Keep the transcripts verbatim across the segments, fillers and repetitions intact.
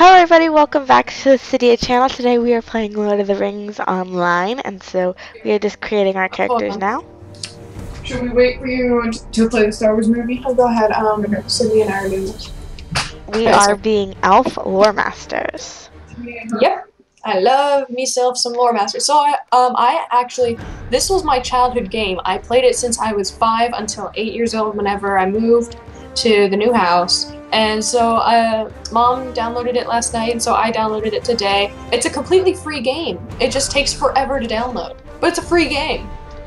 Hello everybody, welcome back to the Sydia channel. Today we are playing Lord of the Rings online, and so we are just creating our characters now. Should we wait for you to play the Star Wars movie? Oh, go ahead. Um, Cindy and I are doing this. We are being elf lore masters. Yep. I love myself some lore masters. So, I, um, I actually, this was my childhood game. I played it since I was five until eight years old whenever I moved to the new house. And so, uh, Mom downloaded it last night, and so I downloaded it today. It's a completely free game. It just takes forever to download, but it's a free game.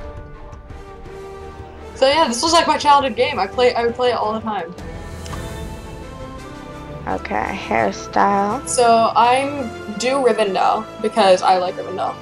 So yeah, this was like my childhood game. I play, I would play it all the time. Okay, hairstyle. So I'm do Rivendell because I like Rivendell.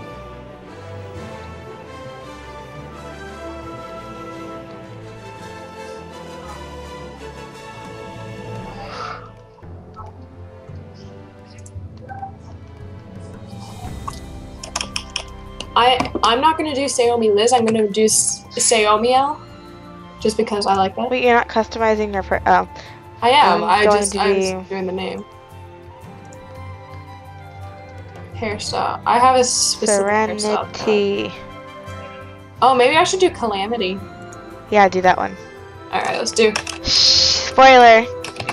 I I'm not gonna do Saomi Liz. I'm gonna do Saomiel, just because I like that. Wait, you're not customizing your per- oh. I am. I'm I just I be... was doing the name. Hairstyle. I have a specific Serenity. hairstyle. Oh, maybe I should do Calamity. Yeah, do that one. All right, let's do. Spoiler.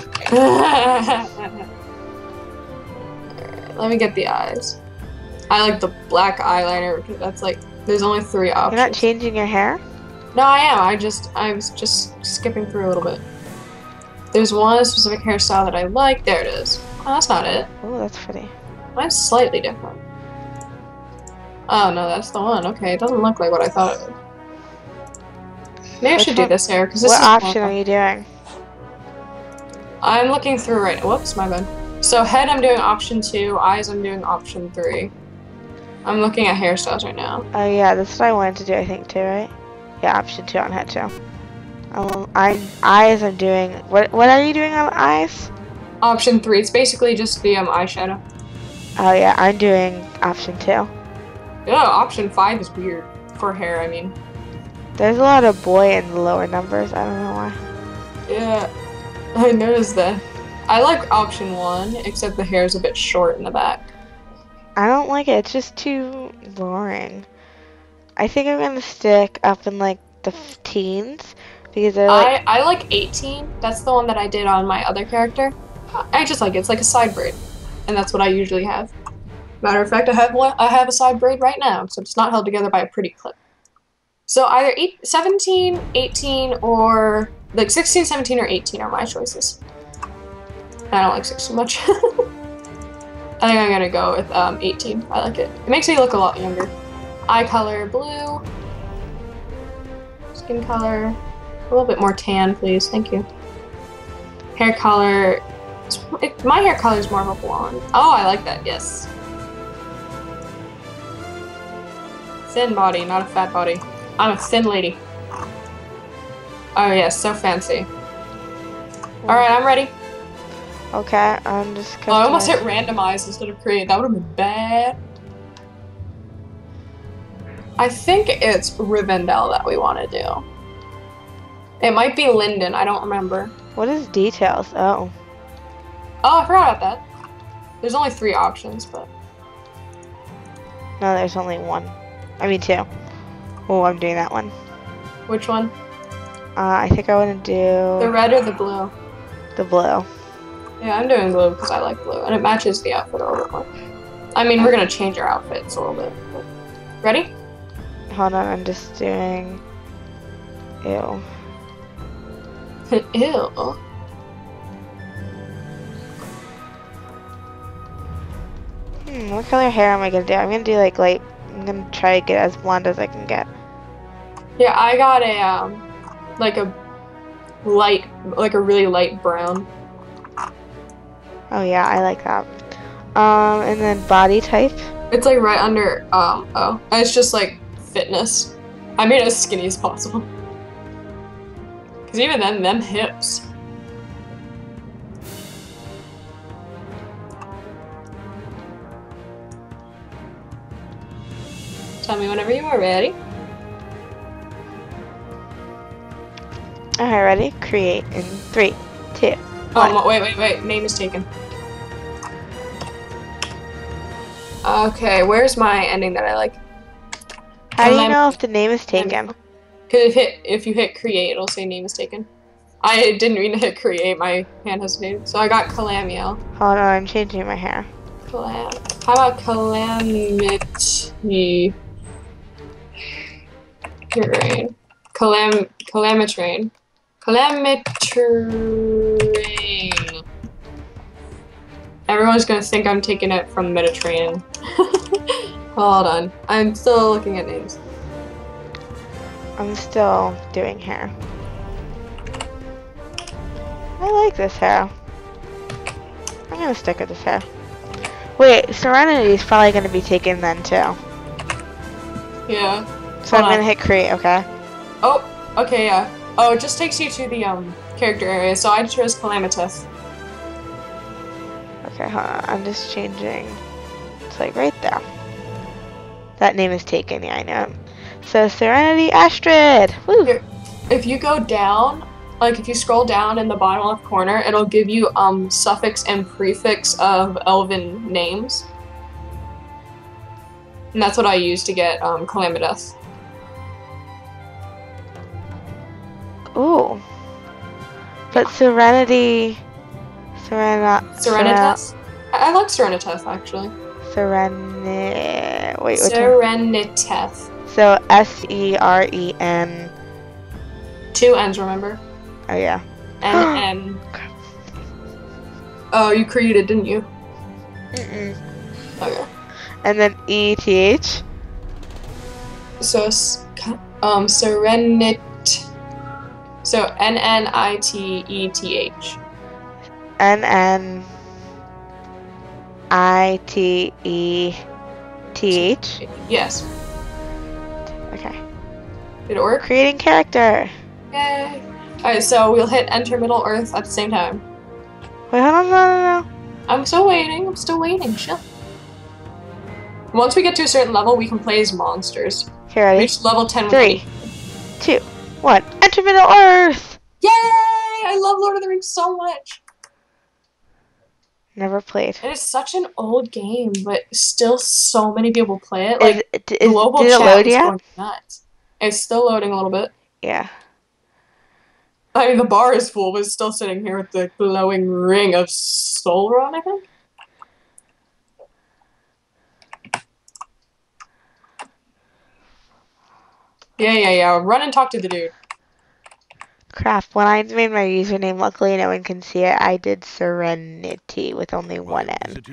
Let me get the eyes. I like the black eyeliner because that's like there's only three options. You're not changing your hair? No, I am. I just I was just skipping through a little bit. There's one specific hairstyle that I like. There it is. Oh, that's not it. Oh, that's pretty. Mine's slightly different. Oh no, that's the one. Okay, it doesn't look like what I thought it would. Maybe Which I should one? do this hair because this what is option are you doing? I'm looking through right now. Whoops, my bad. So head, I'm doing option two. Eyes, I'm doing option three. I'm looking at hairstyles right now. Oh yeah, that's what I wanted to do, I think, too, right? Yeah, option two on head too. Um, I eyes. I'm doing. What? What are you doing on eyes? Option three. It's basically just the um eyeshadow. Oh yeah, I'm doing option two. Yeah, option five is weird for hair. I mean, there's a lot of boy in the lower numbers. I don't know why. Yeah, I noticed that. I like option one, except the hair is a bit short in the back. I don't like it. It's just too boring. I think I'm gonna stick up in like the teens because I like. I I like eighteen. That's the one that I did on my other character. I just like it. It's like a side braid, and that's what I usually have. Matter of fact, I have one. I have a side braid right now, except it's not held together by a pretty clip. So either eight, seventeen, eighteen, or like sixteen, seventeen, or eighteen are my choices. I don't like sixteen much. I think I'm gonna go with um, eighteen. I like it. It makes me look a lot younger. Eye color, blue. Skin color, a little bit more tan, please. Thank you. Hair color, it, my hair color is more of a blonde. Oh, I like that, yes. Thin body, not a fat body. I'm a thin lady. Oh yes, so fancy. Alright, I'm ready. Okay, I'm just. Oh, I almost hit randomize instead of create. That would have been bad. I think it's Rivendell that we want to do. It might be Linden. I don't remember. What is details? Oh. Oh, I forgot about that. There's only three options, but. No, there's only one. I mean two. Oh, I'm doing that one. Which one? Uh, I think I want to do. The red or the blue? The blue. Yeah, I'm doing blue because I like blue, and it matches the outfit a little bit more. I mean, we're gonna change our outfits a little bit. But... Ready? Hold on, I'm just doing. Ew. Ew. Hmm, what color hair am I gonna do? I'm gonna do like light. I'm gonna try to get as blonde as I can get. Yeah, I got a um, like a light, like a really light brown. Oh yeah, I like that. Um, and then body type. It's like right under um oh, and it's just like fitness. I made it as skinny as possible. Cause even then, them hips. Tell me whenever you are ready. Alright, ready? Create in three, two, Oh, one. wait, wait, wait. Name is taken. Okay, where's my ending that I like? How do you know if the name is taken? Because if, hit, if you hit create, it'll say name is taken. I didn't mean to hit create, my hand hesitated. So I got Calamiel. Hold on, I'm changing my hair. Calam How about Calamity? Terrain. Calam Calamitrain. Calamitrain. Everyone's gonna think I'm taking it from Mediterranean. Hold on. I'm still looking at names. I'm still doing hair. I like this hair. I'm gonna stick with this hair. Wait, Serenity is probably gonna be taken then too. Yeah. So Hold I'm on. gonna hit create, okay? Oh, okay, yeah. Oh, it just takes you to the um character area, so I chose Calamitous. Okay, hold on. I'm just changing. It's like right there. That name is taken, yeah, I know. So Serenity Astrid! Woo! Here, if you go down, like if you scroll down in the bottom left corner, it'll give you um suffix and prefix of elven names. And that's what I use to get um Calamitous. Ooh. But Serenity... Serena... Serenitas? I, I like Serenitas, actually. Sereni... Wait, which one? Serenitas. So S E R E N... Two N's, remember? Oh, yeah. N N. Oh, you created, didn't you? Mm-mm. Okay. And then E T H? So, um, Serenit... So, N N I T E T H. N N I T E T H? Yes. Okay. Did it work? Creating character. Yay. Alright, so we'll hit enter Middle Earth at the same time. Wait, hold on, no, no, no. I'm still waiting, I'm still waiting, chill. Once we get to a certain level, we can play as monsters. Okay, ready? Reach level ten with Three, two, one. Enter Middle Earth! Yay! I love Lord of the Rings so much! Never played. It is such an old game, but still so many people play it. Is, Like, is, global did it chat load is yet? going nuts. It's still loading a little bit. Yeah. I mean, the bar is full, but it's still sitting here with the glowing ring of Solron, I think? Yeah, yeah, yeah. Run and talk to the dude. Crap, when I made my username, luckily no one can see it, I did Serenity with only one N.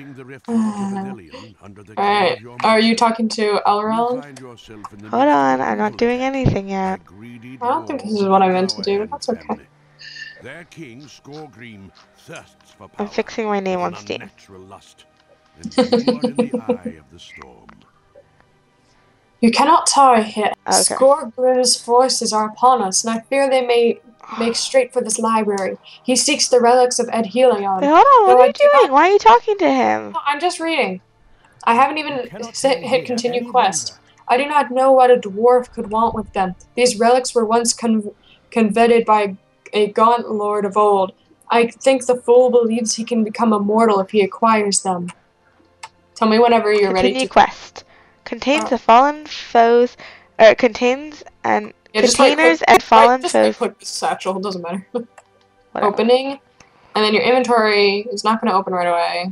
Alright, are you talking to Elrond? Hold on, I'm not doing anything yet. I don't think this is what I meant to do, but that's okay. Their king, Skorgrim, thirsts for power, I'm fixing my name on an Steam. unnatural lust, and you are in the eye of the storm. You cannot tarry here. Okay. Skorgrim's forces are upon us, and I fear they may make straight for this library. He seeks the relics of Ed Helion. Wait, hold on, what Though are I you do doing? not- Why are you talking to him? No, I'm just reading. I haven't even cannot hit, tarry hit here continue any quest. longer. I do not know what a dwarf could want with them. These relics were once con coveted by a gaunt lord of old. I think the fool believes he can become immortal if he acquires them. Tell me whenever you're Continue ready to. quest. Contains Oh. the fallen foes, or contains and Yeah, just right containers click- and fallen right, just right foes. click the satchel. It doesn't matter. Whatever. Opening, and then your inventory is not going to open right away.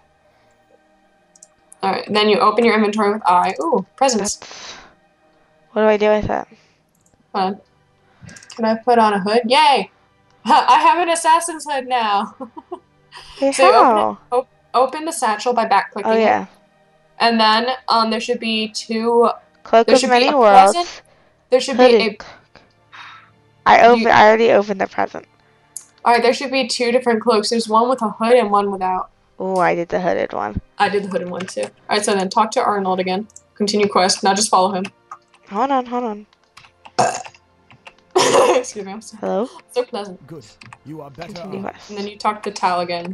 All right, then you open your inventory with I. Ooh, presents. That's... What do I do with it? Hold on. Can I put on a hood? Yay! I have an assassin's hood now. Hey, So you open, it, how? op open the satchel by back clicking Oh yeah. it, and then um there should be two. Cloak There of should be many a worlds. present. There should Hooded. be a. I Do open. you- I already opened the present. All right, there should be two different cloaks. There's one with a hood and one without. Oh, I did the hooded one. I did the hooded one too. All right, so then talk to Arnold again. Continue quest. Now just follow him. Hold on, hold on. Excuse me. I'm so, Hello. so pleasant. Good. You are better Continue armed. quest. And then you talk to Tal again.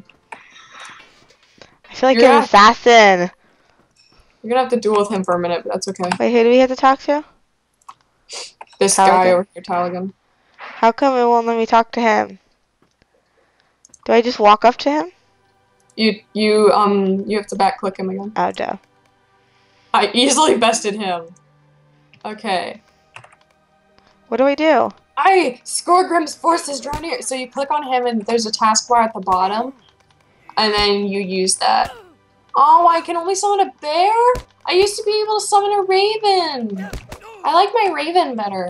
I feel like You're an not- assassin. You're gonna have to duel with him for a minute, but that's okay. Wait, who do we have to talk to? This Tal guy again? over here, Tal again. How come it won't let me talk to him? Do I just walk up to him? You you um you have to back click him again. Oh, duh. I easily bested him. Okay. What do I do? I Skorgrim's forces draw near. So you click on him and there's a taskbar at the bottom. And then you use that. Oh, I can only summon a bear? I used to be able to summon a raven. I like my raven better.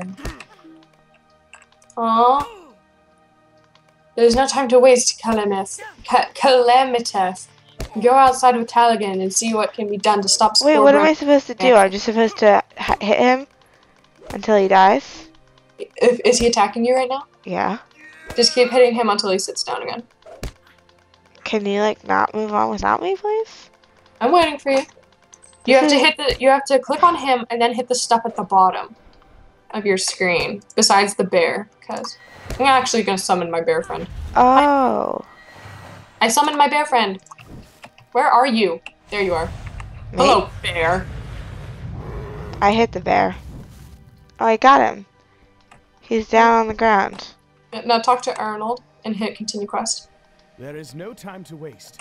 Aww. There's no time to waste, Calamis. Ca Calamitous. Go outside with Taligan and see what can be done to stop Wait, what am I Skorgrim. supposed to do? I'm just supposed to h hit him until he dies? If, is he attacking you right now? Yeah. Just keep hitting him until he sits down again. Can you, like, not move on without me, please? I'm waiting for you. You This have to is- hit the. You have to click on him and then hit the stuff at the bottom of your screen, besides the bear. Because I'm actually gonna summon my bear friend. Oh. I summoned my bear friend. Where are you? There you are. Me? Hello, bear. I hit the bear. Oh, I got him. He's down on the ground. Now talk to Arnold and hit continue quest. There is no time to waste.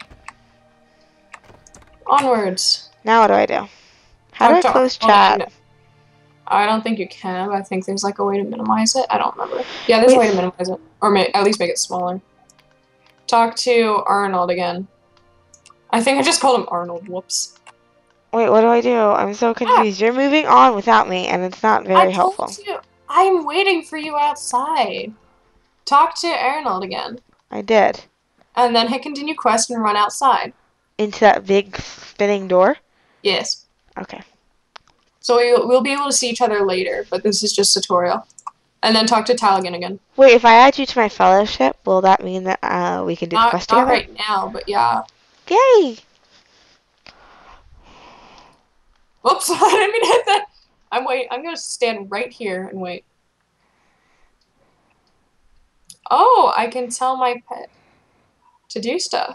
Onwards. Now what do I do? How do I Talk to close Arnold chat? and- I don't think you can. I think there's like a way to minimize it. I don't remember. Yeah, there's a way Wait. to minimize it. Or ma at least make it smaller. Talk to Arnold again. I think I just called him Arnold. Whoops. Wait, what do I do? I'm so confused. You're moving on without me, and it's not very I helpful. told you. I'm waiting for you outside. Talk to Arnold again. I did. And then hit continue quest and run outside. Into that big spinning door? Yes. Okay. So we, we'll be able to see each other later, but this is just tutorial. And then talk to Taligan again. Wait, if I add you to my fellowship, will that mean that uh, we can do the Not, quest not together? right now, but yeah. Yay! Whoops, I didn't mean to hit that. I'm wait. I'm gonna stand right here and wait. Oh, I can tell my pet to do stuff.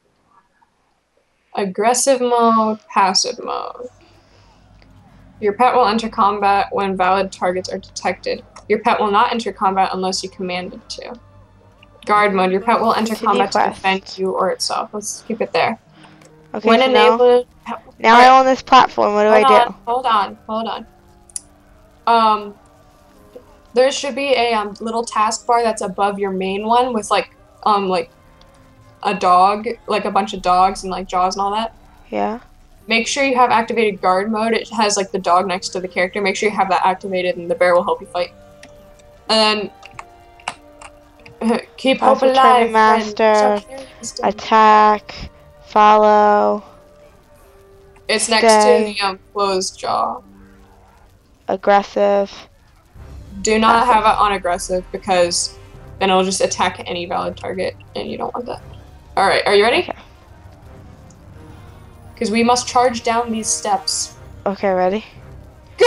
Aggressive mode, passive mode. Your pet will enter combat when valid targets are detected. Your pet will not enter combat unless you command it to. Guard mode. Your pet will enter Continue combat to quest. defend you or itself. Let's keep it there. Okay, when so now, enabled. now I'm on this platform. What do hold I on, do? Hold on, hold on. Um, there should be a um, little taskbar that's above your main one with like um like a dog, like a bunch of dogs and like jaws and all that. Yeah. Make sure you have activated guard mode. It has like the dog next to the character. Make sure you have that activated, and the bear will help you fight. And then keep hope Also, alive. training master, friend. attack, follow, It's next stay. to the um, closed jaw. aggressive. Do not Passive. have it on aggressive because then it'll just attack any valid target, and you don't want that. All right, are you ready? Okay. Because we must charge down these steps. Okay, ready? Go!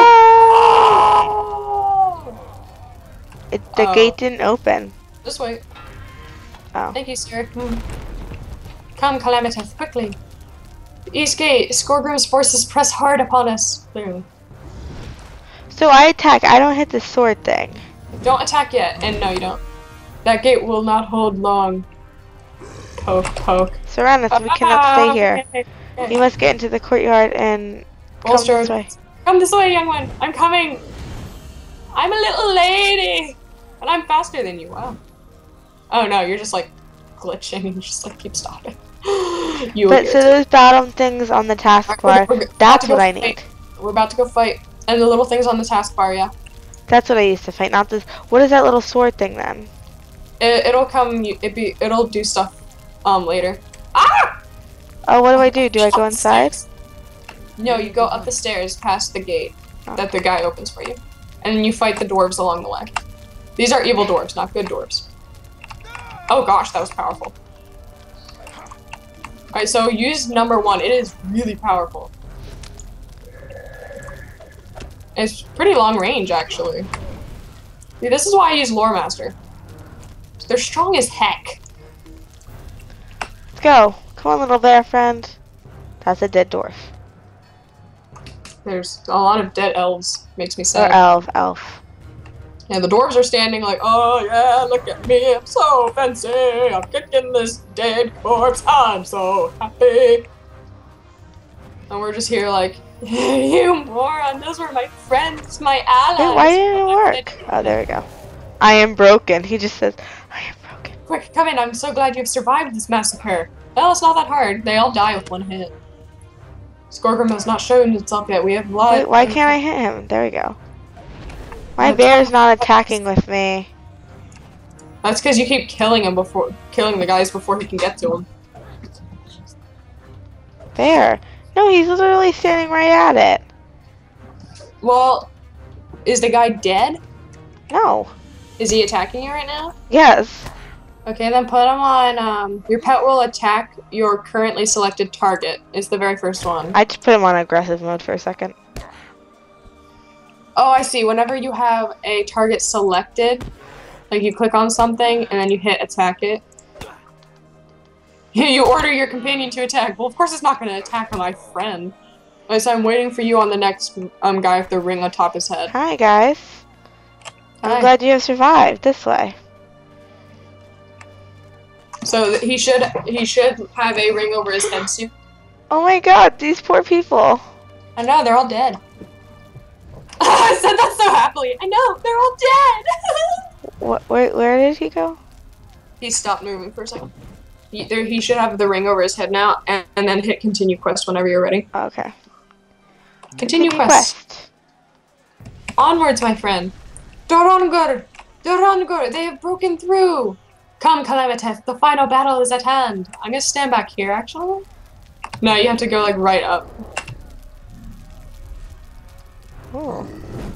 It, the Oh. gate didn't open. This way. Oh. Thank you, sir. Hmm. Come, Calamitous, quickly. The East Gate. Skorgrim's forces press hard upon us. Boom. So I attack. I don't hit the sword thing. Don't attack yet, and no, you don't. That gate will not hold long. Poke, poke. Surround us. We cannot Ah, stay here. okay, okay. You must get into the courtyard and come Bolster. this way. Come this way, young one. I'm coming. I'm a little lady, and I'm faster than you. Wow. Oh no, you're just like glitching and you just like keep stopping. you. But so those bottom things on the taskbar, that's what I need. We're about to go fight, and the little things on the taskbar, yeah. That's what I used to fight, not this. What is that little sword thing then? It, it'll come. It be. It'll do stuff. Um, later. Ah! Oh, what do I do? Do I go inside? No, you go up the stairs past the gate Oh. that the guy opens for you, and then you fight the dwarves along the way. These are evil dwarves, not good dwarves. Oh gosh, that was powerful. Alright, so use number one. It is really powerful. It's pretty long range, actually. See, this is why I use Lore Master. They're strong as heck. Let's go. Come on, little bear friend. That's a dead dwarf. There's a lot of dead elves. Makes me Or sad. elf, elf. And the dwarves are standing like, oh yeah, look at me, I'm so fancy, I'm kicking this dead corpse, I'm so happy. And we're just here like, you moron, those were my friends, my allies. Wait, why didn't it work? Oh, there we go. I am broken. He just says, I am broken. Quick, come in. I'm so glad you've survived this massacre. Well, it's not that hard. They all die with one hit. Scorgrim has not shown itself yet. We have blood. Wait, why can't I hit him? There we go. My bear's not attacking with me. That's because you keep killing him before, killing the guys before he can get to him. Bear. No, he's literally standing right at it. Well, is the guy dead? No. Is he attacking you right now? Yes. Okay, then put him on, um, your pet will attack your currently selected target. It's the very first one. I just put him on aggressive mode for a second. Oh, I see. Whenever you have a target selected, like you click on something and then you hit attack it, you order your companion to attack. Well, of course it's not going to attack my friend. So I'm waiting for you on the next um guy with the ring on top of his head. Hi, guys. I'm Hi. glad you have survived. This way. So he should he should have a ring over his head soon. Oh my god, these poor people. I know, they're all dead. I said that so happily. I know, they're all dead. What? Where, where did he go? He stopped moving for a second. He, there, he should have the ring over his head now, and, and then hit continue quest whenever you're ready. Okay. Continue quest. Onwards, my friend. Dorongur! Dorongur! They have broken through! Come, Calamiteth, the final battle is at hand. I'm gonna stand back here, actually. No, you have to go, like, right up. Oh.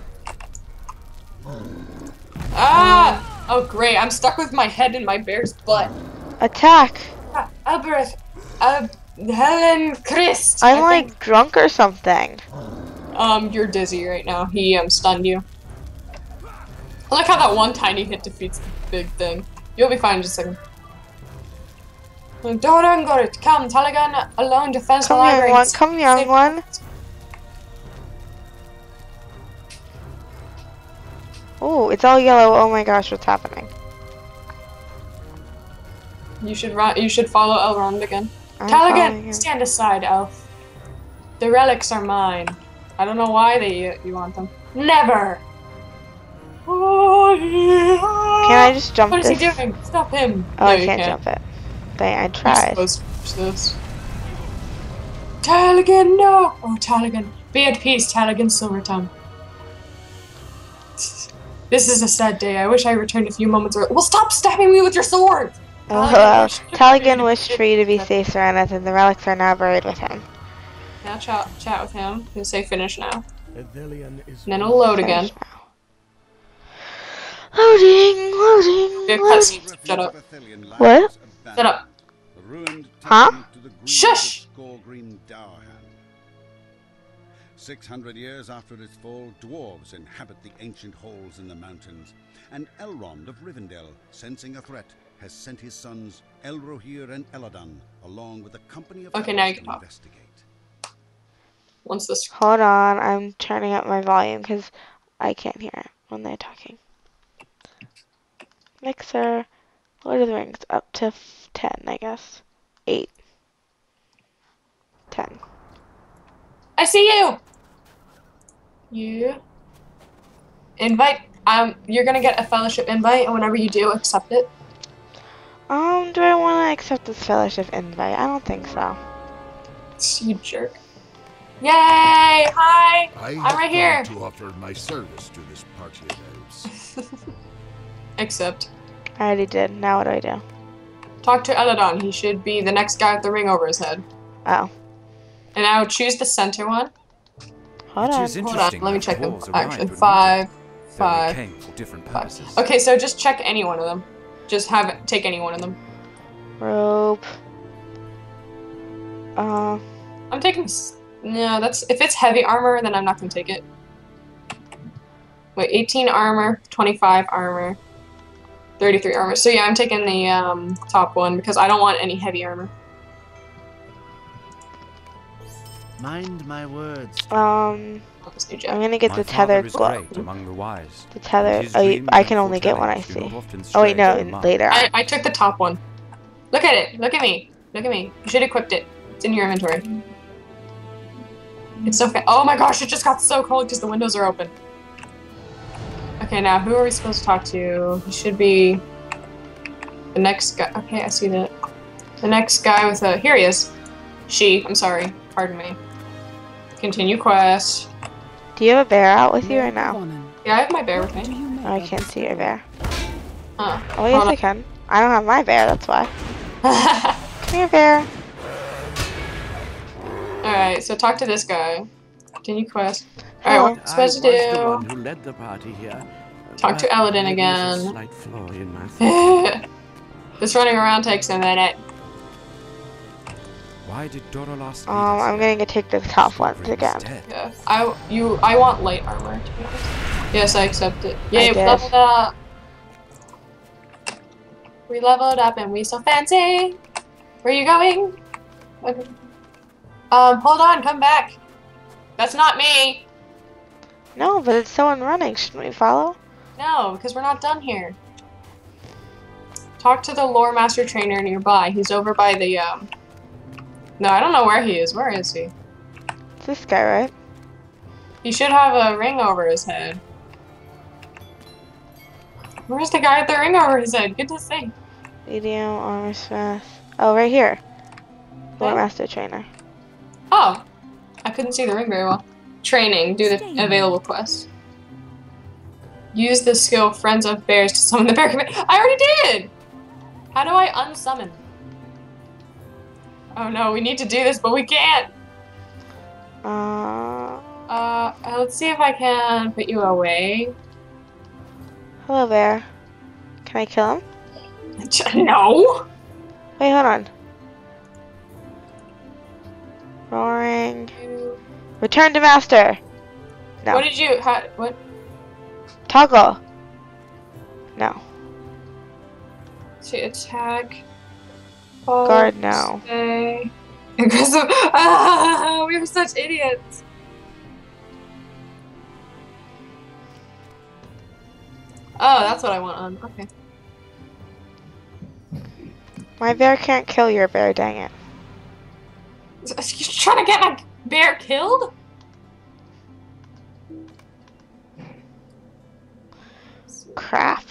Ah! Oh, great, I'm stuck with my head in my bear's butt. Attack! Ah, Albert, uh, Helen Christ! I'm I like think- drunk or something. Um, you're dizzy right now. He, um, stunned you. I like how that one tiny hit defeats the big thing. You'll be fine in just a second. Dorangur, come, Talagan alone defends the Come young library. one, come young one. Oh, it's all yellow. Oh my gosh, what's happening? You should run. You should follow Elrond again. I'm following Talagan, him. stand aside, elf. The relics are mine. I don't know why they you want them. Never. Can I just jump What is this? he doing? Stop him. Oh, no, I you can't, jump it. Dang, I You're tried. supposed to push this. Talagan, no! Oh, Talagan. Be at peace, Talagan Silvertongue. This is a sad day. I wish I returned a few moments earlier. Well, stop stabbing me with your sword! Oh, well. Taligan wished for you to be safe, Serenith, and the relics are now buried with him. Now chat, chat with him. He'll say finish now. Ethelian is And then it'll load again. Finish now. Loading, loading, Yeah, loading. cuts. Shut up. What? Shut up. The ruined Huh? temple to the greed Shush! of Skorgrim Dowerhand. Six hundred years after its fall, dwarves inhabit the ancient halls in the mountains, and Elrond of Rivendell, sensing a threat, has sent his sons Elrohir and Eladan, along with a company of Okay, now you elves can to talk. investigate. Once this. Hold on, I'm turning up my volume because I can't hear it when they're talking. Mixer, Lord of the Rings, up to f ten, I guess. eight. ten. I see you! You. Invite. Um, you're gonna get a fellowship invite, and whenever you do, accept it. Um, do I want to accept this fellowship invite? I don't think so. You jerk. Yay! Hi! I I'm have right come here. to offer my service to this party of elves. Accept. I already did. Now what do I do? Talk to Eladon. He should be the next guy with the ring over his head. Oh. And now choose the center one. Hold It on. is Hold on, interesting let me that check the them. dwarves arrived Actually, when five, we did, though they five, came for different five. purposes. Okay, so just check any one of them. Just have it, take any one of them. Rope. Uh, I'm taking. s- No, that's if it's heavy armor, then I'm not gonna take it. Wait, eighteen armor, twenty-five armor, thirty-three armor. So yeah, I'm taking the um, top one because I don't want any heavy armor. Mind my words. um, Not this new I'm jet. gonna get My the father tethered is glove. great among the wise. The and tethered. his Oh, you, dreams I and can only get one I foretellings do see. not often Oh wait, stray no, from the mark. later on. I, I took the top one. Look at it. Look at me. Look at me. You should have equipped it. It's in your inventory. It's so fa- Oh my gosh, it just got so cold because the windows are open. Okay, now who are we supposed to talk to? He should be the next guy. Okay, I see that. The next guy with a- Here he is. She. I'm sorry. Pardon me. Continue quest. Do you have a bear out with you or no? Yeah, I have my bear with me. Oh, I can't see your bear. Huh. Oh, yes, I can. I don't have my bear, that's why. Come here, bear. Alright, so talk to this guy. Continue quest. Oh. Alright, what am I I was supposed the to one do? who led the party here. Talk to but Aladdin maybe there's a again. slight flaw in my thinking. This running around takes a minute. Why did Dorolos Um, I'm gonna go take the top ones again. Yeah. I you I want light armor to be honest. Yes, I accept it. Yay, we did. leveled up. We leveled up and we so fancy. Where are you going? Okay. Um, hold on, come back. That's not me. No, but it's someone running. Shouldn't we follow? No, because we're not done here. Talk to the lore master trainer nearby. He's over by the um No, I don't know where he is. Where is he? It's this guy, right? He should have a ring over his head. Where's the guy with the ring over his head? Good to see. Medium armor smith. Oh, right here. Lore What? master trainer. Oh, I couldn't see the ring very well. Training. Do the available quest. Use the skill Friends of Bears to summon the bear command. I already did! How do I unsummon? Oh no, we need to do this, but we can't! Uh, Uh, let's see if I can put you away. hello, bear. Can I kill him? No! Wait, hold on. Roaring. Return to master. No. What did you, how, what? Toggle. No. To attack. Guard, no. Stay. Aggressive. Ah, we were such idiots. Oh, that's what I want on. Okay. My bear can't kill your bear, dang it. You're trying to get my bear killed? Crap.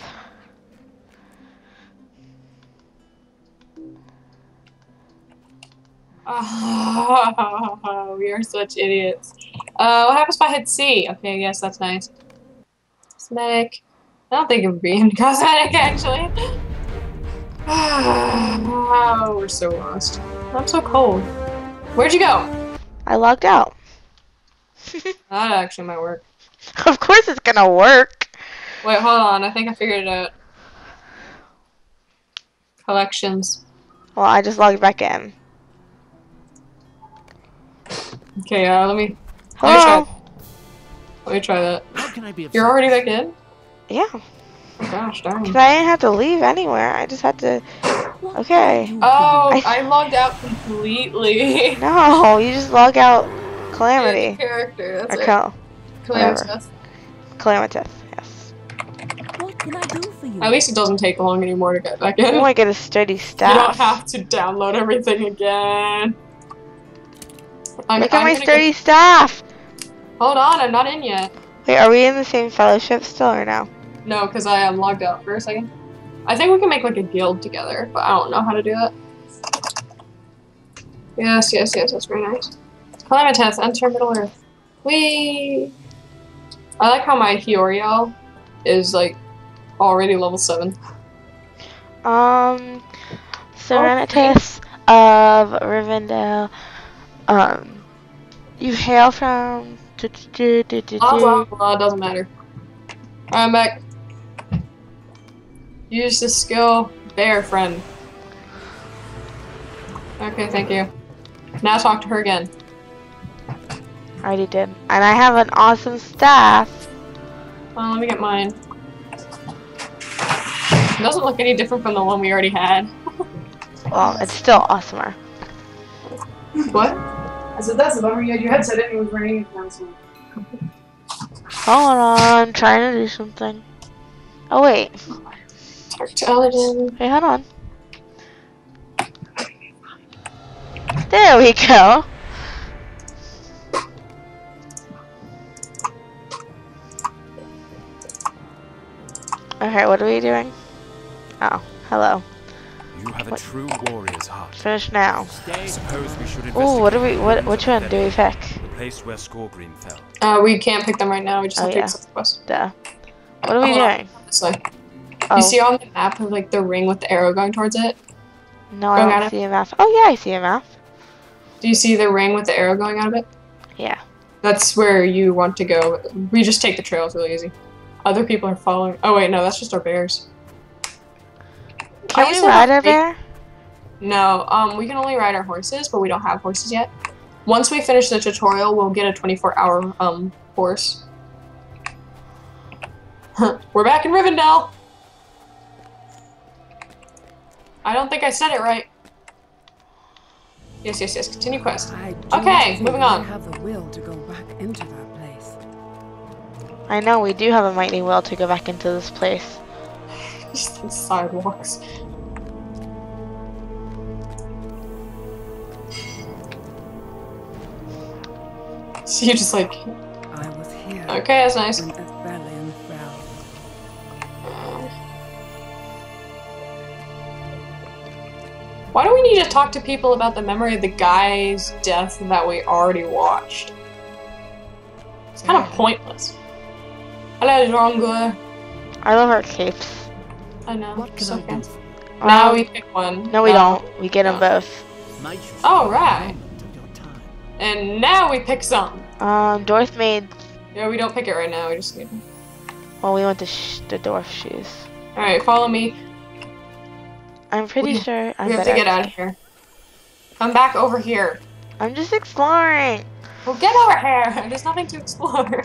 Oh, we are such idiots. Uh, what happens if I hit C? Okay, yes, that's nice. Cosmetic. I don't think it would be in cosmetic, actually. Oh, we're so lost. I'm so cold. Where'd you go? I logged out. That actually might work. Of course it's gonna work. Wait, hold on. I think I figured it out. Collections. Well, I just logged back in. Okay, uh, let me. Let me Hello? try. Let me try that. How can I be of You're service? already back in? Yeah. Oh gosh, darn. Because I didn't have to leave anywhere. I just had to... Okay. Oh, I- I logged out completely. No, you just log out Yeah, Calamity. the character, that's Or it. Cal Calamitous. Calamitous, yes. What can I do for you? At least it doesn't take long anymore to get back in. Oh, I get a sturdy You staff. don't have to download everything again. I'm, Look at I'm my gonna sturdy get- staff! Hold on, I'm not in yet. Wait, are we in the same fellowship still or no? No, because I am logged out for a second. I think we can make like a guild together, but I don't know how to do that. Yes, yes, yes, that's very nice. Calamitous, enter Middle Earth. Whee! I like how my Hiorio is like already level seven. Um, Serenitas of Rivendell. Um, you hail from... do, do, do, do, Blah blah do. blah, doesn't matter. Alright, I'm back. Use the skill Bear Friend. Okay, thank you. Now talk to her again. I already did. And I have an awesome staff. Well, let me get mine. It doesn't look any different from the one we already had. Well, it's still awesomer. What? I said that's the bummer you had your headset in and was wearing it down, so. Hold on, trying to do something. Oh wait, Talk to Aladdin. hey, hold on. There we go. Okay, what are we doing? Oh, hello. You have a What? true warrior's heart. Finish now. I suppose we should investigate. Oh, what do we? the What? ruins Which of one do we Velen, pick? The place where Scorgreen fell. Uh, we can't pick them right now. We just Oh, have to yeah. accept the quest. Duh. What are we Hold on. doing? This way. Oh, You see on the map of like the ring with the arrow going towards it? no, I going don't at it? see a map. Oh yeah, I see a map. Do you see the ring with the arrow going out of it? Yeah. That's where you want to go. We just take the trail. It's really easy. Other people are following. Oh wait, no, that's just our bears. Can I we used to ride have our a big- bear? No, um, we can only ride our horses, but we don't have horses yet. Once we finish the tutorial, we'll get a twenty-four hour um horse. We're back in Rivendell. I don't think I said it right. Yes, yes, yes. Continue quest. I do Okay, not moving think on. I have the will to go back into that place. I know we do have a mighty will to go back into this place. Just the sidewalks. So you just like, I was here okay, that's nice. when Velen fell. Why do we need to talk to people about the memory of the guy's death that we already watched? It's kind of pointless. Hello, Drongo. I love our capes. I know. What can so I do? fancy. Now we pick one. No, we No. don't. We get them No. both. Oh, right. And now we pick some. Um, Dorth made. Yeah, we don't pick it right now. We just need. Well, we went to sh the dwarf shoes. All right, follow me. I'm pretty We- sure. I We have bet to get I- out of here. Come back over here. I'm just exploring. Well, get over here. There's nothing to explore.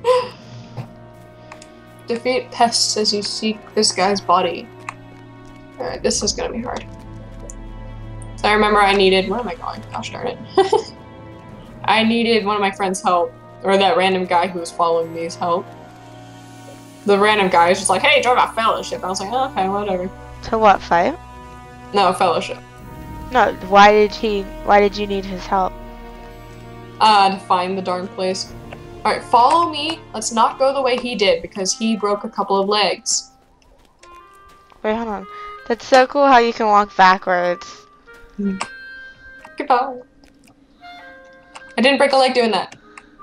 Defeat pests as you seek this guy's body. Alright, this is gonna be hard. So I remember I needed. Where am I going? Gosh darn it. I needed one of my friends' help. Or that random guy who was following me's help. The random guy was just like, hey, join my fellowship. I was like, oh, okay, whatever. To what fight? No, fellowship. No. Why did he? Why did you need his help? Uh, to find the darn place. Alright, follow me. Let's not go the way he did because he broke a couple of legs. Wait, hold on. That's so cool how you can walk backwards. Goodbye. I didn't break a leg doing that.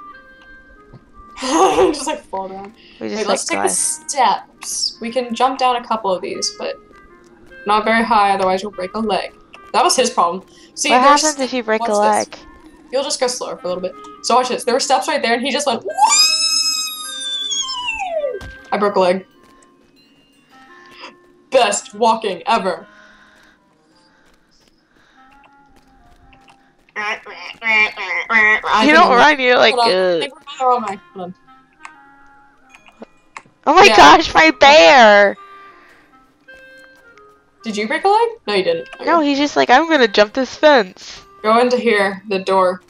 Just like fall down. We just Wait, like let's take the glide. steps. We can jump down a couple of these, but not very high, otherwise you'll break a leg. That was his problem. See, What there's happens if you break a watch leg? this. You'll just go slower for a little bit. So watch this. There were steps right there, and he just went. I broke a leg. Best walking ever. I You think don't we're- run. You're like. Hold on. I Ugh. think we're going the wrong way. Hold on. Oh my Yeah. gosh, my bear! Did you break a leg? No, you didn't. Okay. No, he's just like, I'm gonna jump this fence. Go into here, the door.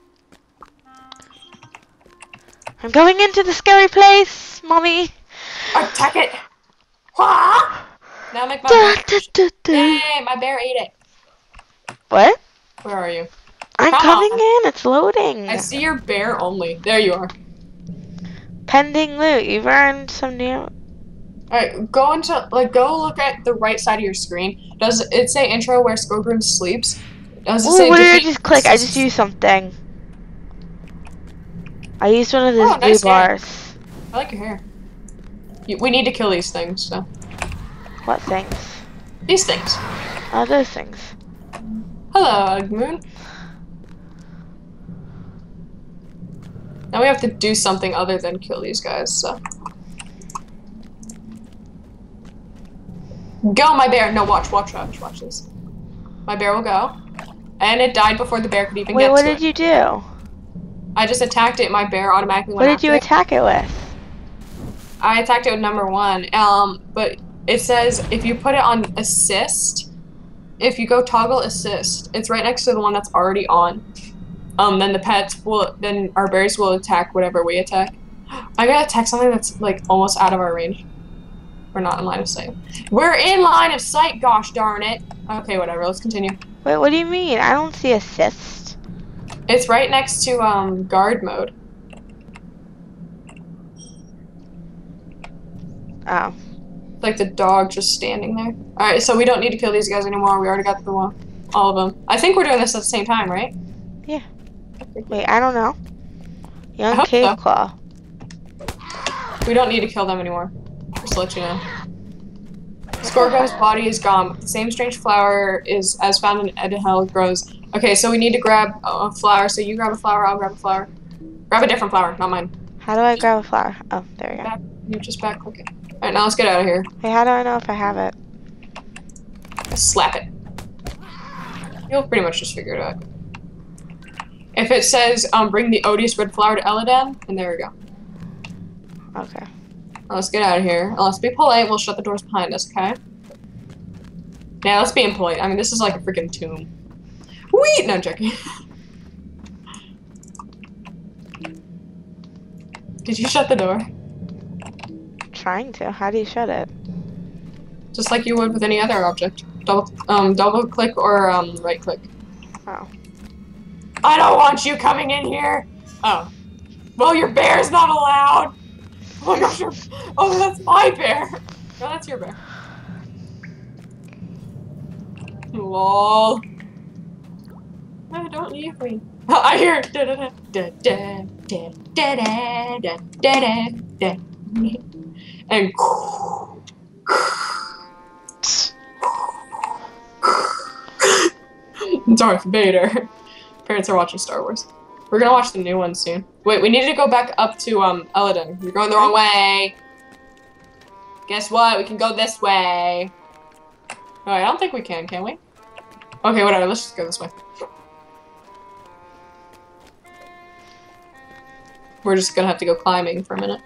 I'm going into the scary place, mommy. Attack it! Wah! Now make my Da, bear. da, da, da. Hey, my bear ate it. What? Where are you? I'm Come coming on. in. It's loading. I see your bear only. There you are. Pending loot. You've earned some new. Alright, go into, like, go look at the right side of your screen. Does it say intro where Skogrim sleeps? Does it Ooh, say what did I defeat- just click? I just used something. I used one of those Oh, blue nice hair. bars. I like your hair. You, we need to kill these things, so. What things? These things. Oh, those things. Hello, Moon. Now we have to do something other than kill these guys, so. Go, my bear! No, watch, watch, watch, watch this. My bear will go. And it died before the bear could even Wait, get what to did it. you do? I just attacked it, my bear automatically What went did you after it. attack it with? I attacked it with number one, um, but it says if you put it on assist, if you go toggle assist, it's right next to the one that's already on. Um, then the pets will, then our bears will attack whatever we attack. I gotta attack something that's like almost out of our range. We're not in line of sight. We're in line of sight, gosh darn it. Okay, whatever, let's continue. Wait, what do you mean? I don't see assist. It's right next to, um, guard mode. Oh. Like the dog just standing there. Alright, so we don't need to kill these guys anymore. We already got the one, all of them. I think we're doing this at the same time, right? Yeah. Wait, I don't know. Young hope Cave so. Claw. We don't need to kill them anymore. Just to let you know. Scorpio's body is gone, but the same strange flower is as found in Edahel grows. Okay, so we need to grab a flower. So you grab a flower, I'll grab a flower. Grab a different flower, not mine. How do I grab a flower? Oh, there we go. Back, you just back click it. Alright, now let's get out of here. Hey, how do I know if I have it? Slap it. You'll pretty much just figure it out. If it says, um, bring the odious red flower to Eladan, and there we go. Okay. Now let's get out of here. Now let's be polite, we'll shut the doors behind us, okay? Yeah, let's be impolite. I mean, this is like a freaking tomb. Wait! No, I'm joking. Did you shut the door? Trying to. How do you shut it? Just like you would with any other object. Double, um, double click or, um, right click. Oh. I don't want you coming in here! Oh. Well, your bear's not allowed! Oh my gosh, your- oh, that's my bear! No, that's your bear. Lol. No, don't leave me. I hear da da da da da da da da da da da da and Darth Vader. Parents are watching Star Wars. We're gonna watch the new one soon. Wait, we need to go back up to um Eladan. You're going the wrong way. Guess what? We can go this way. Oh, I don't think we can, can we? Okay, whatever. Let's just go this way. We're just gonna have to go climbing for a minute.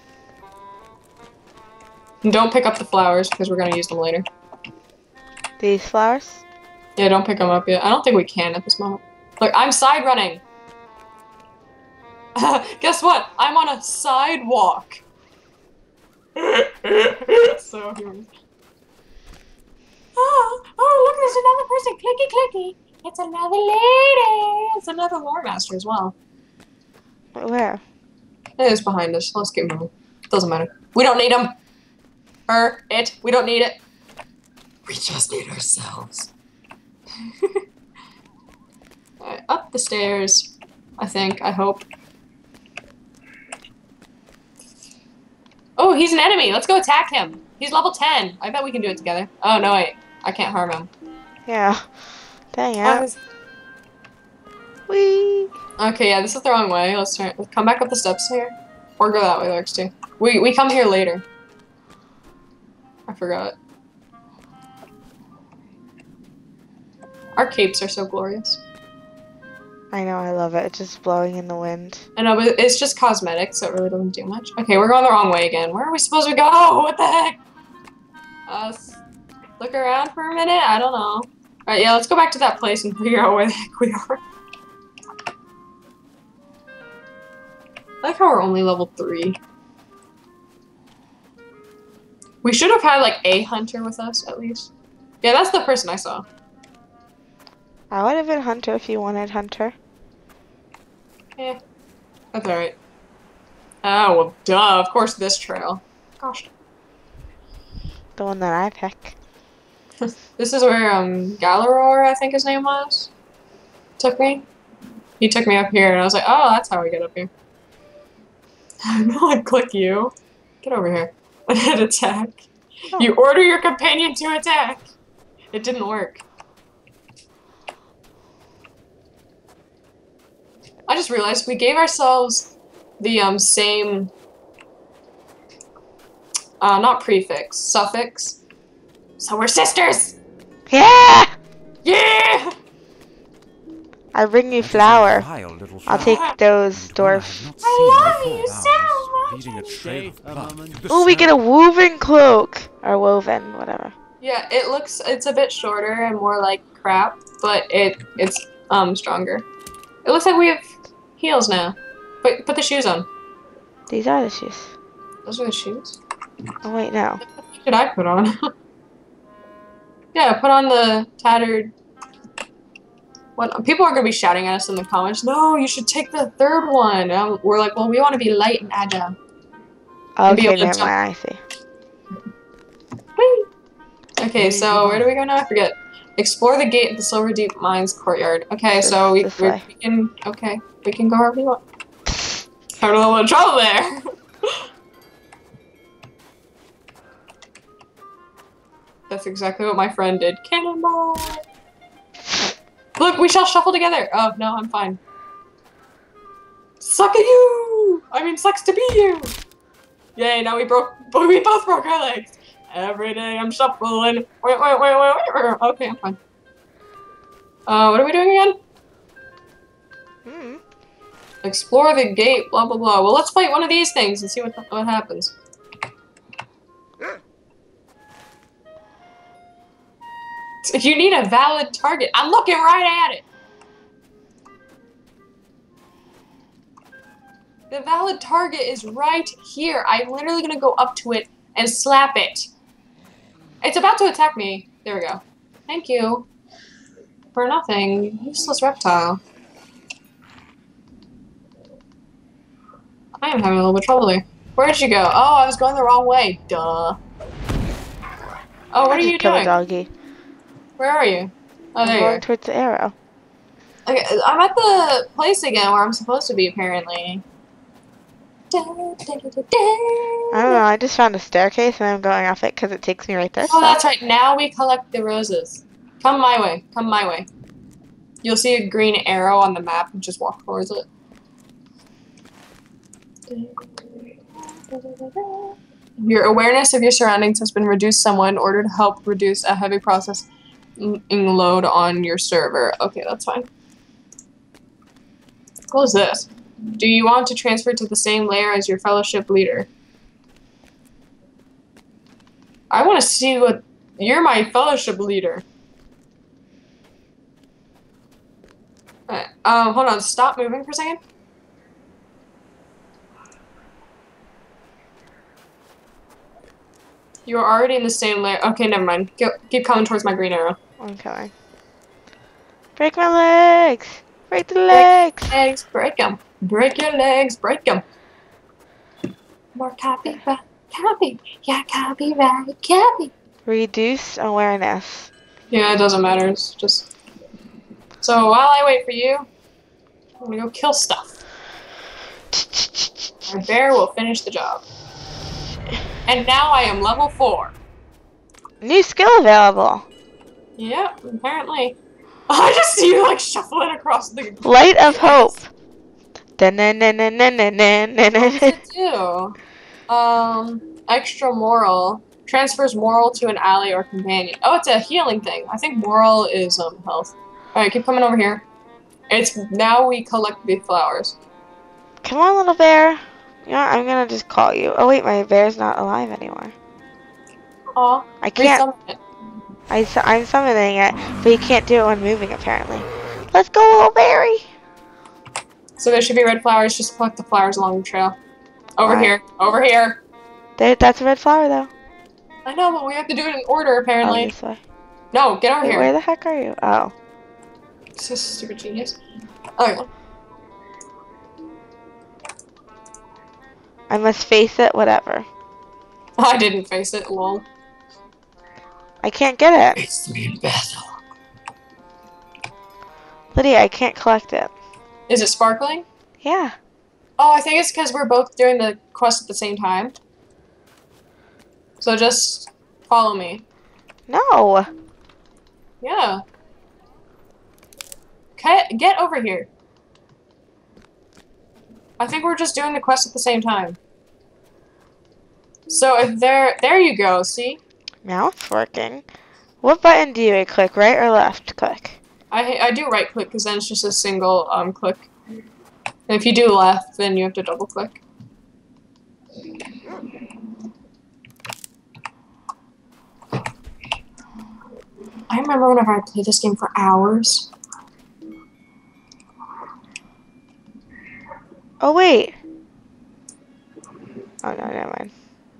And don't pick up the flowers because we're gonna use them later. These flowers? Yeah, don't pick them up yet. I don't think we can at this moment. Look, I'm side running. Guess what? I'm on a sidewalk. So humorous. Oh, oh, look, there's another person. Clicky, clicky. It's another lady. It's another lore master as well. Where? It is behind us. Let's keep moving. Doesn't matter. We don't need him. Her, it. We don't need it. We just need ourselves. Alright, up the stairs. I think. I hope. Oh, he's an enemy. Let's go attack him. He's level ten. I bet we can do it together. Oh, no, wait. I can't harm him. Yeah. Dang Uh, it. Whee! Okay, yeah, this is the wrong way. Let's try. Let's come back up the steps here. Or go that way, Lurks, too. We, we come here later. I forgot. Our capes are so glorious. I know, I love it. It's just blowing in the wind. I know, but it's just cosmetic, so it really doesn't do much. Okay, we're going the wrong way again. Where are we supposed to go? What the heck? Uh, look around for a minute? I don't know. Alright, yeah, let's go back to that place and figure out where the heck we are. I like how we're only level three. We should have had, like, a hunter with us, at least. Yeah, that's the person I saw. I would have been Hunter if you wanted Hunter. Eh, that's alright. Oh, well, duh, of course this trail. Gosh. The one that I pick. This is where, um, Galaror, I think his name was, took me. He took me up here, and I was like, oh, that's how we get up here. No, I click you. Get over here. And hit attack. Oh. You order your companion to attack. It didn't work. I just realized we gave ourselves the um same uh not prefix, suffix. So we're sisters! Yeah! Yeah! I'll bring you That is a flower. vile little I'll flower. take those But one I dwarf. have not I seen love you before. so Now, much. leaving a trail of blood through the Oh, we get a snow. woven cloak. Or woven, whatever. Yeah, it looks it's a bit shorter and more like crap, but it it's um stronger. It looks like we have heels now. But put the shoes on. These are the shoes. Those are the shoes. Oh, wait, no. What did I put on? Yeah, put on the tattered. What? People are gonna be shouting at us in the comments. No, you should take the third one. Um, we're like, well, we want to be light and agile. And be Okay, able to never jump. mind. I see. Whee! Okay, so where do we go now? I forget. Explore the gate at the Silver Deep Mines courtyard. Okay, This- so we, this we, way. we can, okay, we can go wherever we want. Having a little bit of trouble there. That's exactly what my friend did. Cannonball! Look, we shall shuffle together. Oh, no, I'm fine. Suck at you! I mean, sucks to be you! Yay, now we broke, but we both broke our legs. Every day I'm shuffling. Wait, wait, wait, wait, wait, wait. Okay, I'm fine. Uh, what are we doing again? Hmm. Explore the gate, blah, blah, blah. Well, let's fight one of these things and see what, what happens. If you need a valid target, I'm looking right at it. The valid target is right here. I'm literally gonna go up to it and slap it. It's about to attack me. There we go. Thank you. For nothing. Useless reptile. I am having a little bit of trouble here. Where did you go? Oh, I was going the wrong way. Duh. Oh, what I are just you killed doing? a doggy. Where are you? Oh, I'm there you going are. towards the arrow. Okay, I'm at the place again where I'm supposed to be, apparently. I don't know, I just found a staircase and I'm going off it because it takes me right there. Oh, that's right. Now we collect the roses. Come my way. Come my way. You'll see a green arrow on the map and just walk towards it. Your awareness of your surroundings has been reduced somewhat in order to help reduce a heavy processing load on your server. Okay, that's fine. What is this? Do you want to transfer to the same layer as your fellowship leader? I want to see what... You're my fellowship leader. Alright, um, hold on. Stop moving for a second. You are already in the same layer. Okay, never mind. Go, keep coming towards my green arrow. I'm coming. Break my legs! Break the legs! Break legs, break them. Break your legs, break them. More copyright, copy. Yeah, copyright, copy. Reduce awareness. Yeah, it doesn't matter. It's just... So, while I wait for you, I'm gonna go kill stuff. My bear will finish the job. And now I am level four. New skill available. Yep, apparently. I just see you like shuffling across the... Light of hope. What does it do? Um, extra moral. Transfers moral to an ally or companion. Oh, it's a healing thing. I think moral is um health. Alright, keep coming over here. It's now we collect the flowers. Come on, little bear. You know what? I'm gonna just call you. Oh wait, my bear's not alive anymore. Aw. I can't. resummon it. I su I'm summoning it, but you can't do it when moving apparently. Let's go, little berry. So there should be red flowers. Just collect the flowers along the trail. Over Why? here. Over here. There, that's a red flower though. I know, but we have to do it in order apparently. Oh, this way. No, get over Wait, here. where the heck are you? Oh. This is stupid genius. Okay. I must face it, whatever. I didn't face it, lol. I can't get it. It's me battle. Lydia, I can't collect it. Is it sparkling? Yeah. Oh, I think it's because we're both doing the quest at the same time. So just follow me. No. Yeah. Okay, get over here. I think we're just doing the quest at the same time. So if there, there you go, see? Now it's working. What button do you click, right or left click? I, I do right click because then it's just a single um click. And if you do left, then you have to double click. I remember whenever I played this game for hours. Oh wait. Oh no, never mind.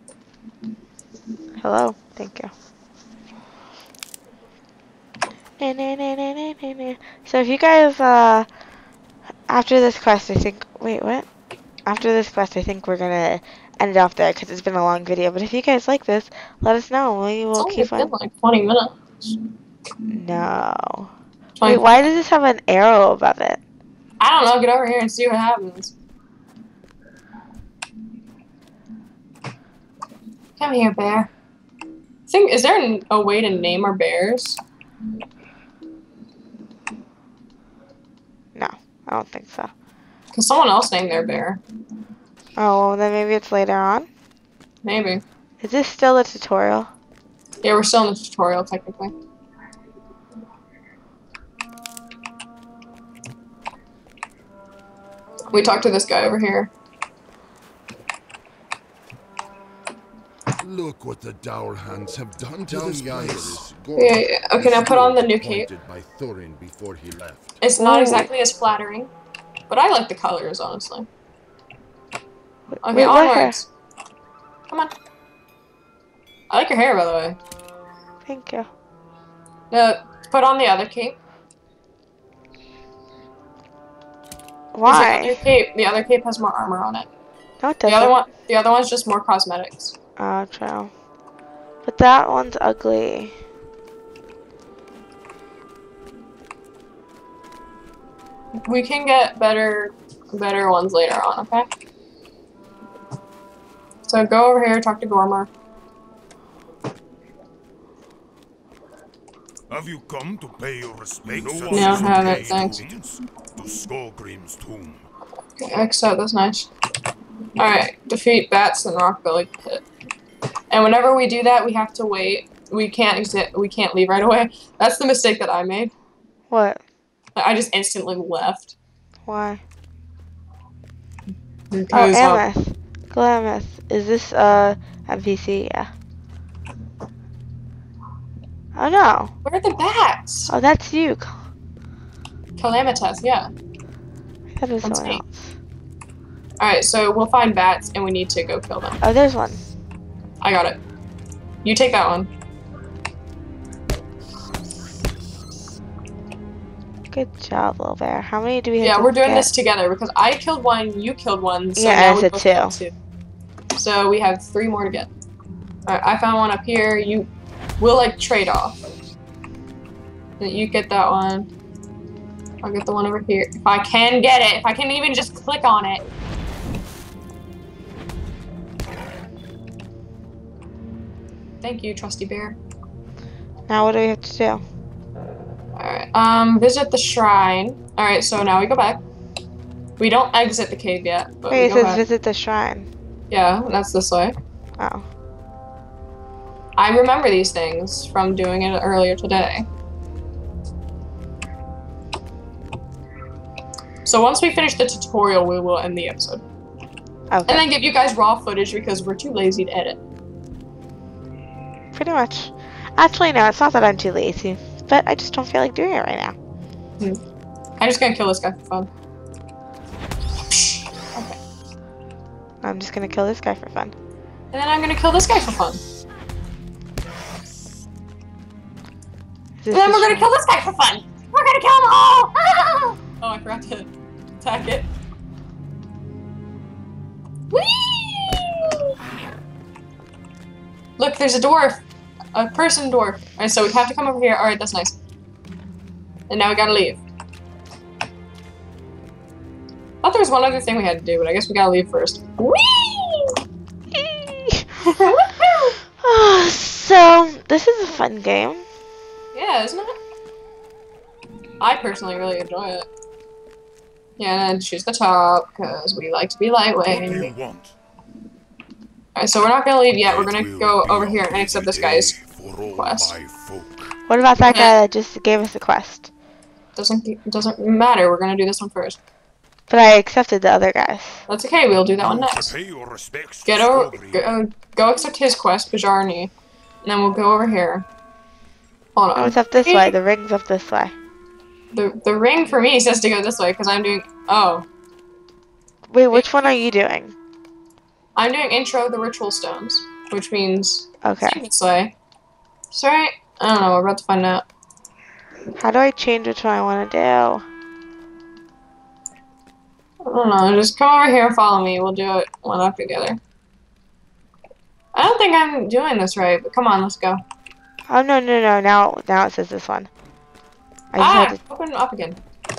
Hello, thank you. So if you guys, uh, after this quest, I think, wait, what? After this quest, I think we're gonna end it off there because it's been a long video. But if you guys like this, let us know. We It's will only keep been on. like twenty minutes. No. twenty Wait, why does this have an arrow above it? I don't know. Get over here and see what happens. Come here, bear. Think, is there an, a way to name our bears? No, I don't think so. Because someone else named their bear. Oh, well, then maybe it's later on. Maybe. Is this still the tutorial? Yeah, we're still in the tutorial, technically. We talked to this guy over here. Look what the Dour hands have done to this place. Yeah, yeah. Okay, now put on the new cape. By Thorin before he left. It's not Ooh. exactly as flattering, but I like the colors, honestly. Okay, Wait, what hair? onwards. Come on. I like your hair, by the way. Thank you. No, put on the other cape. Why? The other cape, the other cape has more armor on it. No, it The doesn't. other one, the other one's just more cosmetics. Oh, true. But that one's ugly. We can get better, better ones later on. Okay. So go over here, talk to Gormar. Have you come to pay your respects? No, I haven't, thanks. To Skogrim's tomb. Okay, accept, that's nice. Alright, defeat bats in Rockbelly Pit. And whenever we do that, we have to wait. We can't exit. We can't leave right away. That's the mistake that I made. What? I just instantly left. Why? Oh, Because, um, Ameth. Glameth. Is this, uh, N P C? Yeah. Oh, no. where are the bats? Oh, that's you. Calamitas, yeah. That is That's someone me. else. Alright, so we'll find bats and we need to go kill them. Oh, there's one. I got it. You take that one. Good job, little bear. How many do we have Yeah, to we're doing get? this together because I killed one, you killed one, so Yeah, now I we said both two. have two. So we have three more to get. Alright, I found one up here. You, we'll like trade off. You get that one. I'll get the one over here. If I can get it, if I can even just click on it. Thank you, trusty bear. Now what do we have to do? Alright, um, visit the shrine. Alright, so now we go back. We don't exit the cave yet, but Wait, we it go says back. visit the shrine. Yeah, that's this way. Oh. I remember these things from doing it earlier today. So once we finish the tutorial, we will end the episode. Okay. And then give you guys raw footage because we're too lazy to edit. Pretty much. Actually, no, it's not that I'm too lazy, but I just don't feel like doing it right now. Hmm. I'm just gonna kill this guy for fun. Okay. I'm just gonna kill this guy for fun. And then I'm gonna kill this guy for fun. Is this And then the we're gonna shrine? kill this guy for fun. We're gonna kill them all! Oh, I forgot to attack it. Whee! Look, there's a dwarf. A person dwarf. Alright, so we have to come over here. Alright, that's nice. And now we gotta leave. I thought there was one other thing we had to do, but I guess we gotta leave first. Whee! Oh, so, this is a fun game. Yeah, isn't it? I personally really enjoy it. Yeah, and then choose the top, because we like to be What do lightweight. you want? Alright, so we're not gonna leave yet. We're It gonna will go be over a here and accept this busy guy's day for all quest. my folk. What about that Okay. guy that just gave us a quest? Doesn't doesn't matter. We're gonna do this one first. But I accepted the other guys. That's okay. We'll do that one You to next. pay your respects to Get over, Skogrim. go, go accept his quest, Bajarni, and then we'll go over here. Hold Oh, on. it's up this way. The ring's up this way. The the ring for me says to go this way because I'm doing. Oh, Wait, which one are you doing? I'm doing intro the ritual stones, which means Okay. this way. Sorry, I don't know. We're about to find out. How do I change which one I want to do? I don't know. Just come over here and follow me. We'll do it one after the other. I don't think I'm doing this right, but come on, let's go. Oh no no no! Now now it says this one. I just Ah, had to. open up again.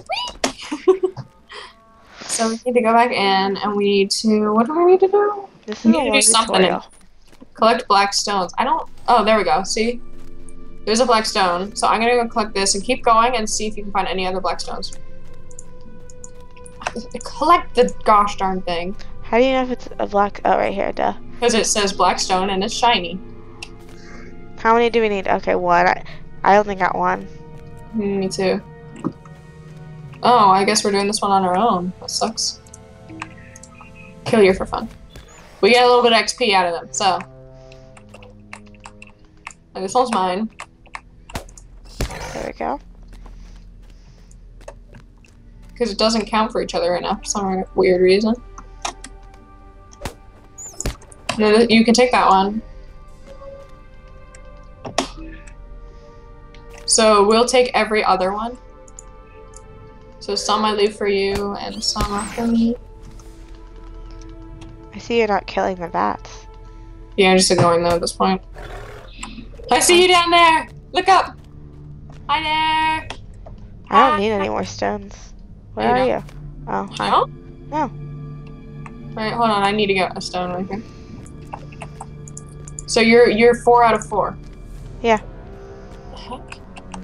So we need to go back in, and we need to. What do we need to do? This We is a need to long do something and tutorial. collect black stones. I don't. Oh, there we go. See, there's a black stone. So I'm gonna go collect this and keep going and see if you can find any other black stones. Collect the gosh darn thing. How do you know if it's a black? Oh, right here, duh. Because it says black stone and it's shiny. How many do we need? Okay, one. I, I only got one. Mm, me too. Oh, I guess we're doing this one on our own. That sucks. Kill you for fun. We get a little bit of X P out of them, so. And this one's mine. There we go. Because it doesn't count for each other right now for some weird reason. No, you can take that one. So we'll take every other one. So some I leave for you, and some are for me. I see you're not killing the bats. Yeah, I'm just ignoring them at this point. I see you down there! Look up! Hi there! I don't need any more stones. Where You are don't? you? Oh, hi. No? No. Alright, hold on, I need to get a stone right here. So you're you're four out of four. Yeah. The heck?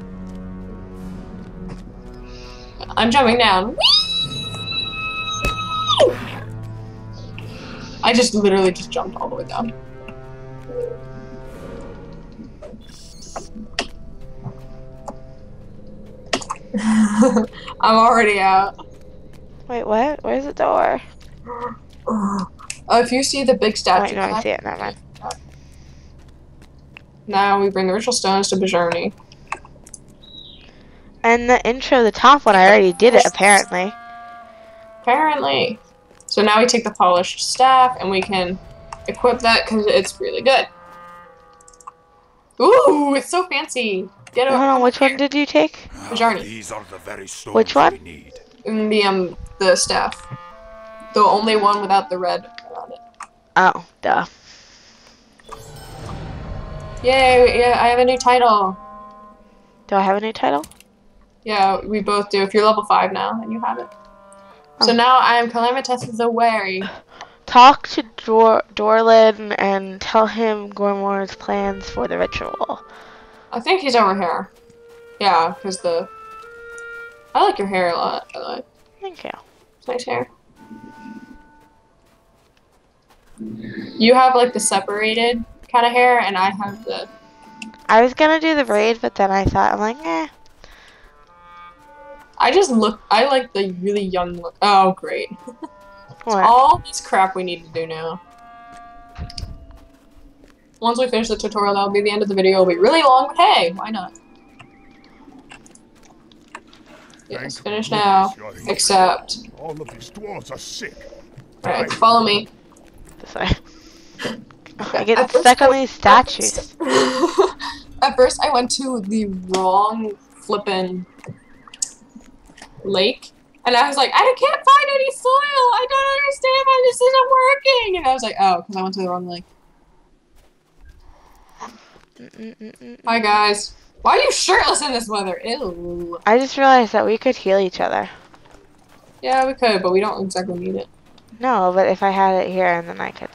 I'm jumping down. I just literally just jumped all the way down. I'm already out. Wait, what? Where's the door? Oh, if you see the big Oh, statue, wait, no, I see it. Never mind. now we bring the ritual stones to Bajorni. And the intro, the top one, I already did it, apparently. Apparently. So now we take the polished staff and we can equip that because it's really good. Ooh, it's so fancy. Get Hold over on, which here. one did you take? Ah, Bajorni. these are the very stones Which one? we need. And the um the staff. The only one without the red on it. Oh, duh. Yay, yeah, I have a new title. Do I have a new title? Yeah, we both do. If you're level five now, then you have it. So Oh. now I am Calamitous the Wary. Talk to Dor Dorlin and tell him Gormor's plans for the ritual. I think he's over here. Yeah, because the... I like your hair a lot, by the way. Thank you. It's nice hair. You have like the separated kind of hair, and I have the... I was gonna do the braid, but then I thought, I'm like, eh. I just look... I like the really young look. Oh, great. What? All this crap we need to do now. Once we finish the tutorial, that'll be the end of the video. It'll be really long, but hey, why not? Yes, finish now. Except... All of these dwarves are sick. Alright, follow me. This way. I get At first stuck I- on these statues. At first, I went to the wrong flippin' lake, and I was like, I can't find any soil. I don't understand why this isn't working. And I was like, oh, because I went to the wrong lake. Mm -mm -mm -mm. Hi guys. Why are you shirtless in this weather? Ew. I just realized that we could heal each other. Yeah, we could, but we don't exactly need it. No, but if I had it here, and then I could.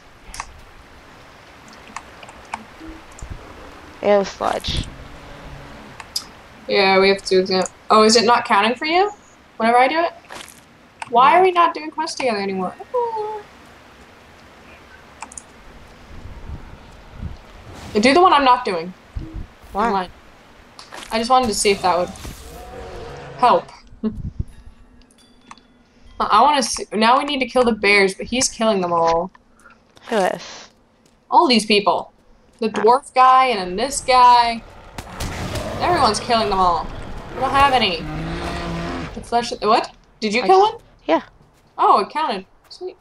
Ew, sludge. Yeah, we have to examine. Oh, is it not counting for you? Whenever I do it? Why are we not doing quests together anymore? Do the one I'm not doing. Why? Never mind. I just wanted to see if that would help. I want to see. Now we need to kill the bears, but he's killing them all. Who is? All these people. The dwarf guy and then this guy. Everyone's killing them all. We don't have any. The flesh. What? Did you I kill just- one? Yeah. Oh, it counted. Sweet.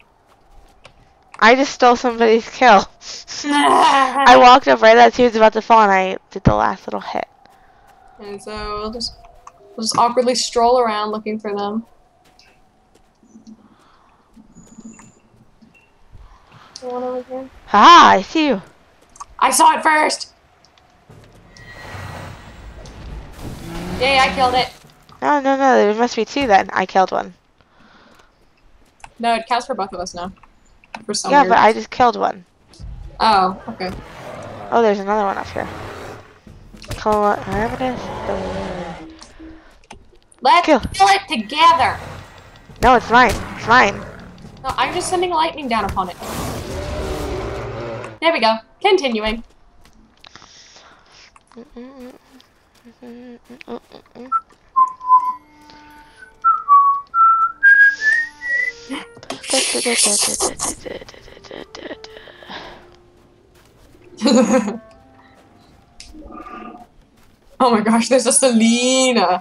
I just stole somebody's kill. I walked up right as he was about to fall, and I did the last little hit. And so we'll just we'll just awkwardly stroll around looking for them. The one over here. Haha, I see you. I saw it first! Yay, I killed it. No, no, no, there must be two then. I killed one. No, it counts for both of us now. For some Yeah, weird but I just killed one. Oh, okay. Oh, there's another one up here. Call it, wherever it is. Uh, Let's Kill. kill it together! No, it's mine. It's mine. No, I'm just sending lightning down upon it. There we go. Continuing. Oh my gosh, there's a Selena.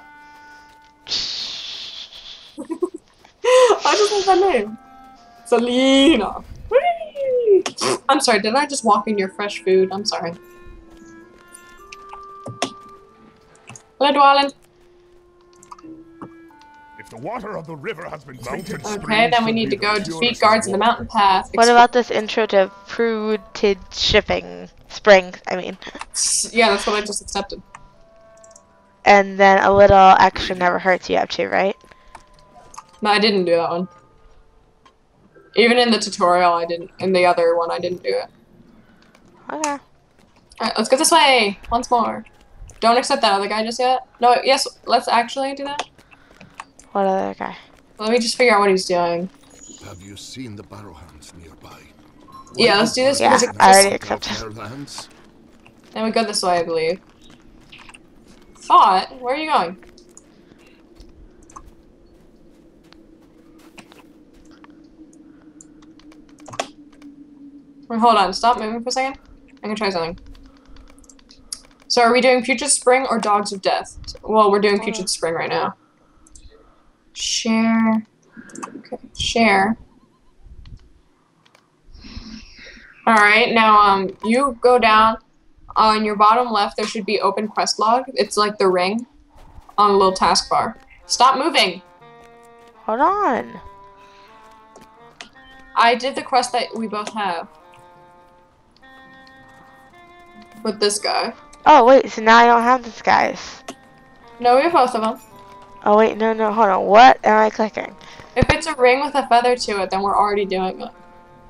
I just love that name. Selena. Whee! I'm sorry, did I just walk in your fresh food? I'm sorry. Hello, Dwalin. If the water of the river has been mounted Okay, then we need to go defeat guards in the mountain path. What about this intro to fruited shipping spring? I mean, Yeah, that's what I just accepted. and then a little extra never hurts you up to, right? No, I didn't do that one. Even in the tutorial, I didn't. In the other one, I didn't do it. Okay. Alright, let's go this way. Once more. Don't accept that other guy just yet. No, yes, let's actually do that. What other guy? Let me just figure out what he's doing. Have you seen the barrowhounds nearby? Yeah, let's do this Yeah, because it I already just... accepted. Their lands? Then we go this way, I believe. Thought? Where are you going? Wait, hold on, stop moving for a second. I'm gonna try something. So are we doing Putrid Spring or Dogs of Death? Well, we're doing Putrid Spring right now. Share. Okay, share. Alright, now um, you go down. On your bottom left, there should be open quest log. It's like the ring on a little taskbar. Stop moving! Hold on. I did the quest that we both have. With this guy. Oh, wait, so now I don't have this guy's. No, we have both of them. Oh, wait, no, no, hold on. What am I clicking? If it's a ring with a feather to it, then we're already doing it.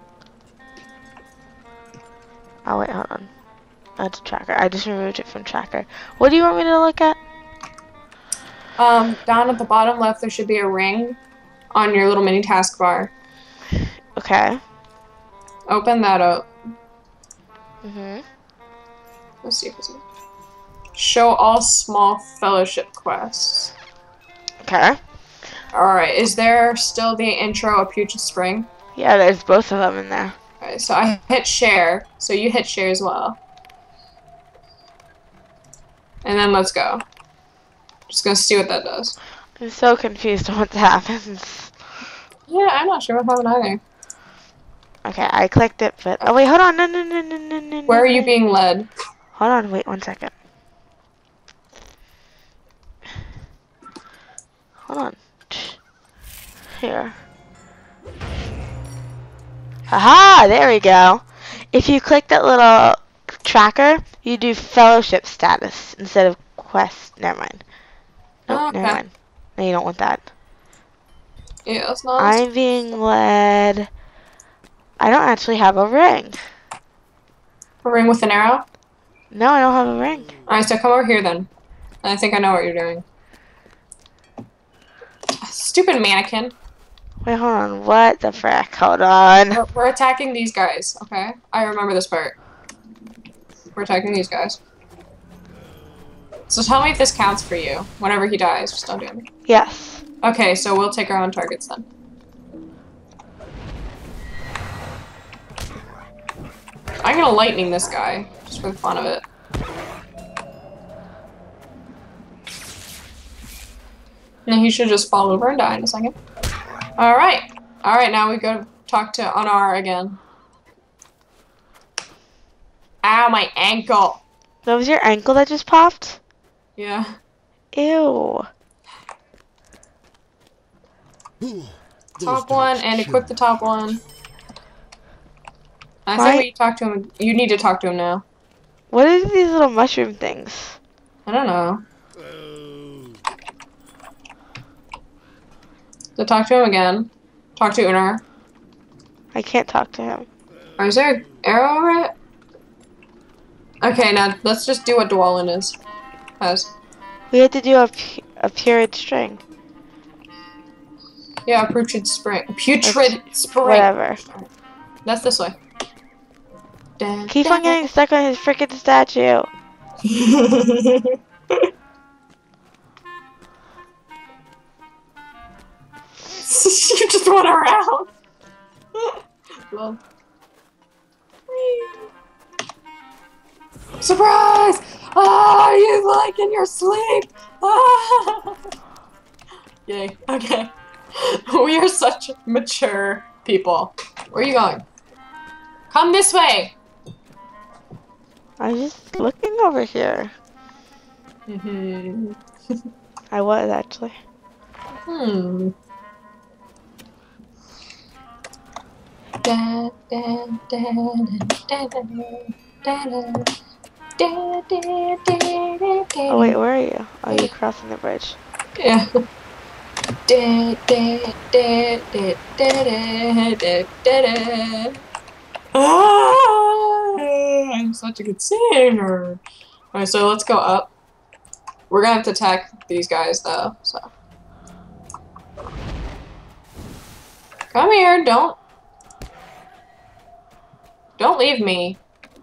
Oh, wait, hold on. That's tracker. I just removed it from tracker. What do you want me to look at? Um, down at the bottom left, there should be a ring on your little mini taskbar. Okay. Open that up. Mm-hmm. Let's see if it's... Show all small fellowship quests. Okay. Alright, is there still the intro of Putrid Spring? Yeah, there's both of them in there. Alright, so I hit share, so you hit share as well. And then let's go. Just gonna see what that does. I'm so confused on what happens. Yeah, I'm not sure what happened either. Okay, I clicked it, but... Oh, wait, hold on. No, no, no, no, no, no. Where are you no. being led? Hold on, wait one second. Hold on. Here. Haha, there we go. If you click that little tracker, you do fellowship status instead of quest. Never mind. Nope, Oh, okay. never mind. No, you don't want that. Yeah, that's not... I'm being led... I don't actually have a ring. A ring with an arrow? No, I don't have a ring. Alright, so come over here then. I think I know what you're doing. Stupid mannequin. Wait, hold on. What the frick? Hold on. We're, we're attacking these guys, okay? I remember this part. We're attacking these guys. So tell me if this counts for you. Whenever he dies, just don't do anything. Yes. Okay, so we'll take our own targets then. I'm gonna lightning this guy, just for the fun of it. And he should just fall over and die in a second. Alright. Alright, now we go talk to Anar again. Ow, my ankle! That was your ankle that just popped? Yeah. Ew. Ooh, those Top one, dogs and chill. equip the top one. I Why- say we talk to him. You need to talk to him now. What are these little mushroom things? I don't know. So talk to him again. Talk to Unar. I can't talk to him. Or is there an arrow over it? Okay, now let's just do what Dwalin is. Has. We had to do a, pu a putrid string. Yeah, a putrid spring. Putrid spring. Whatever. That's this way. Da, Keep da. on getting stuck on his freaking statue. You just run around. Well. Surprise! Ah, you like in your sleep. Ah. Yay. Okay. We are such mature people. Where are you going? Come this way. I was just looking over here. Mm-hmm. I was actually. Hmm. Da, da, da, da, da, da, da, da, da, da, da. Oh wait, where are you? Oh, you're crossing the bridge. Yeah. Da, da, da, da, da, da, da, da. Ah, I'm such a good singer. Alright, so let's go up. We're gonna have to attack these guys though, so. Come here, don't. Don't leave me.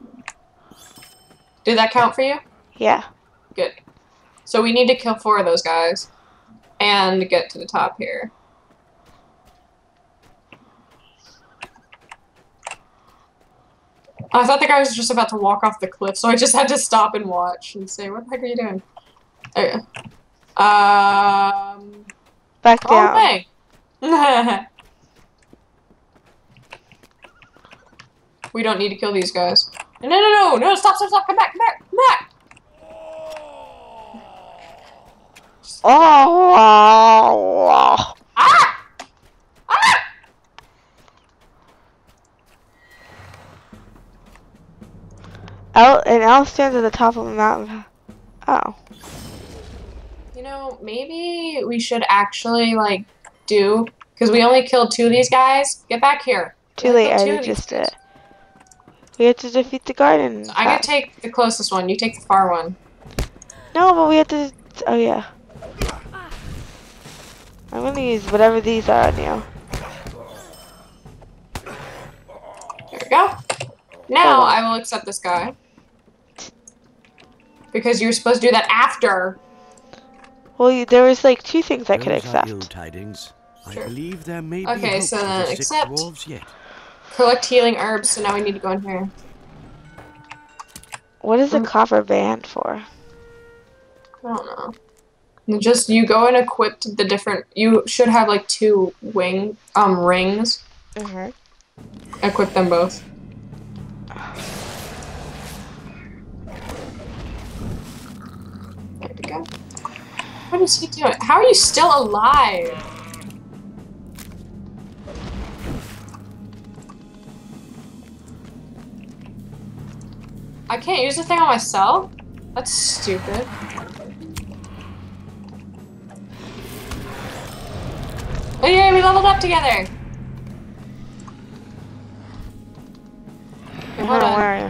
Did that count for you? Yeah. Good. So we need to kill four of those guys. And get to the top here. I thought the guy was just about to walk off the cliff, so I just had to stop and watch and say, what the heck are you doing? There you go. Um... Back down. Oh, hey! We don't need to kill these guys. No, no, no, no, stop, stop, stop, come back, come back, come back! Oh! Ah! Ah! El and El stands at the top of the mountain. Oh. You know, maybe we should actually, like, do... Because we only killed two of these guys. Get back here. Too We only late, I killed two already of these just guys. did it. We have to defeat the garden. So I gotta take the closest one. You take the far one. No, but we have to... Oh, yeah. I'm gonna use whatever these are on you. There we go. Now I will accept this guy. Because you were supposed to do that after. Well, you, there was like two things I could Those are ill accept. tidings. Sure. I believe there may be Okay, hope so for then the sick accept. dwarves yet. Collect healing herbs, so now we need to go in here. What is a Mm. copper band for? I don't know. And just, you go and equip the different, you should have like two wing, um, rings. Mm-hmm. Equip them both. There we go. What is he doing? How are you still alive? I can't use the thing on myself? That's stupid. Oh yeah, we leveled up together! Okay, hold Where on. are you?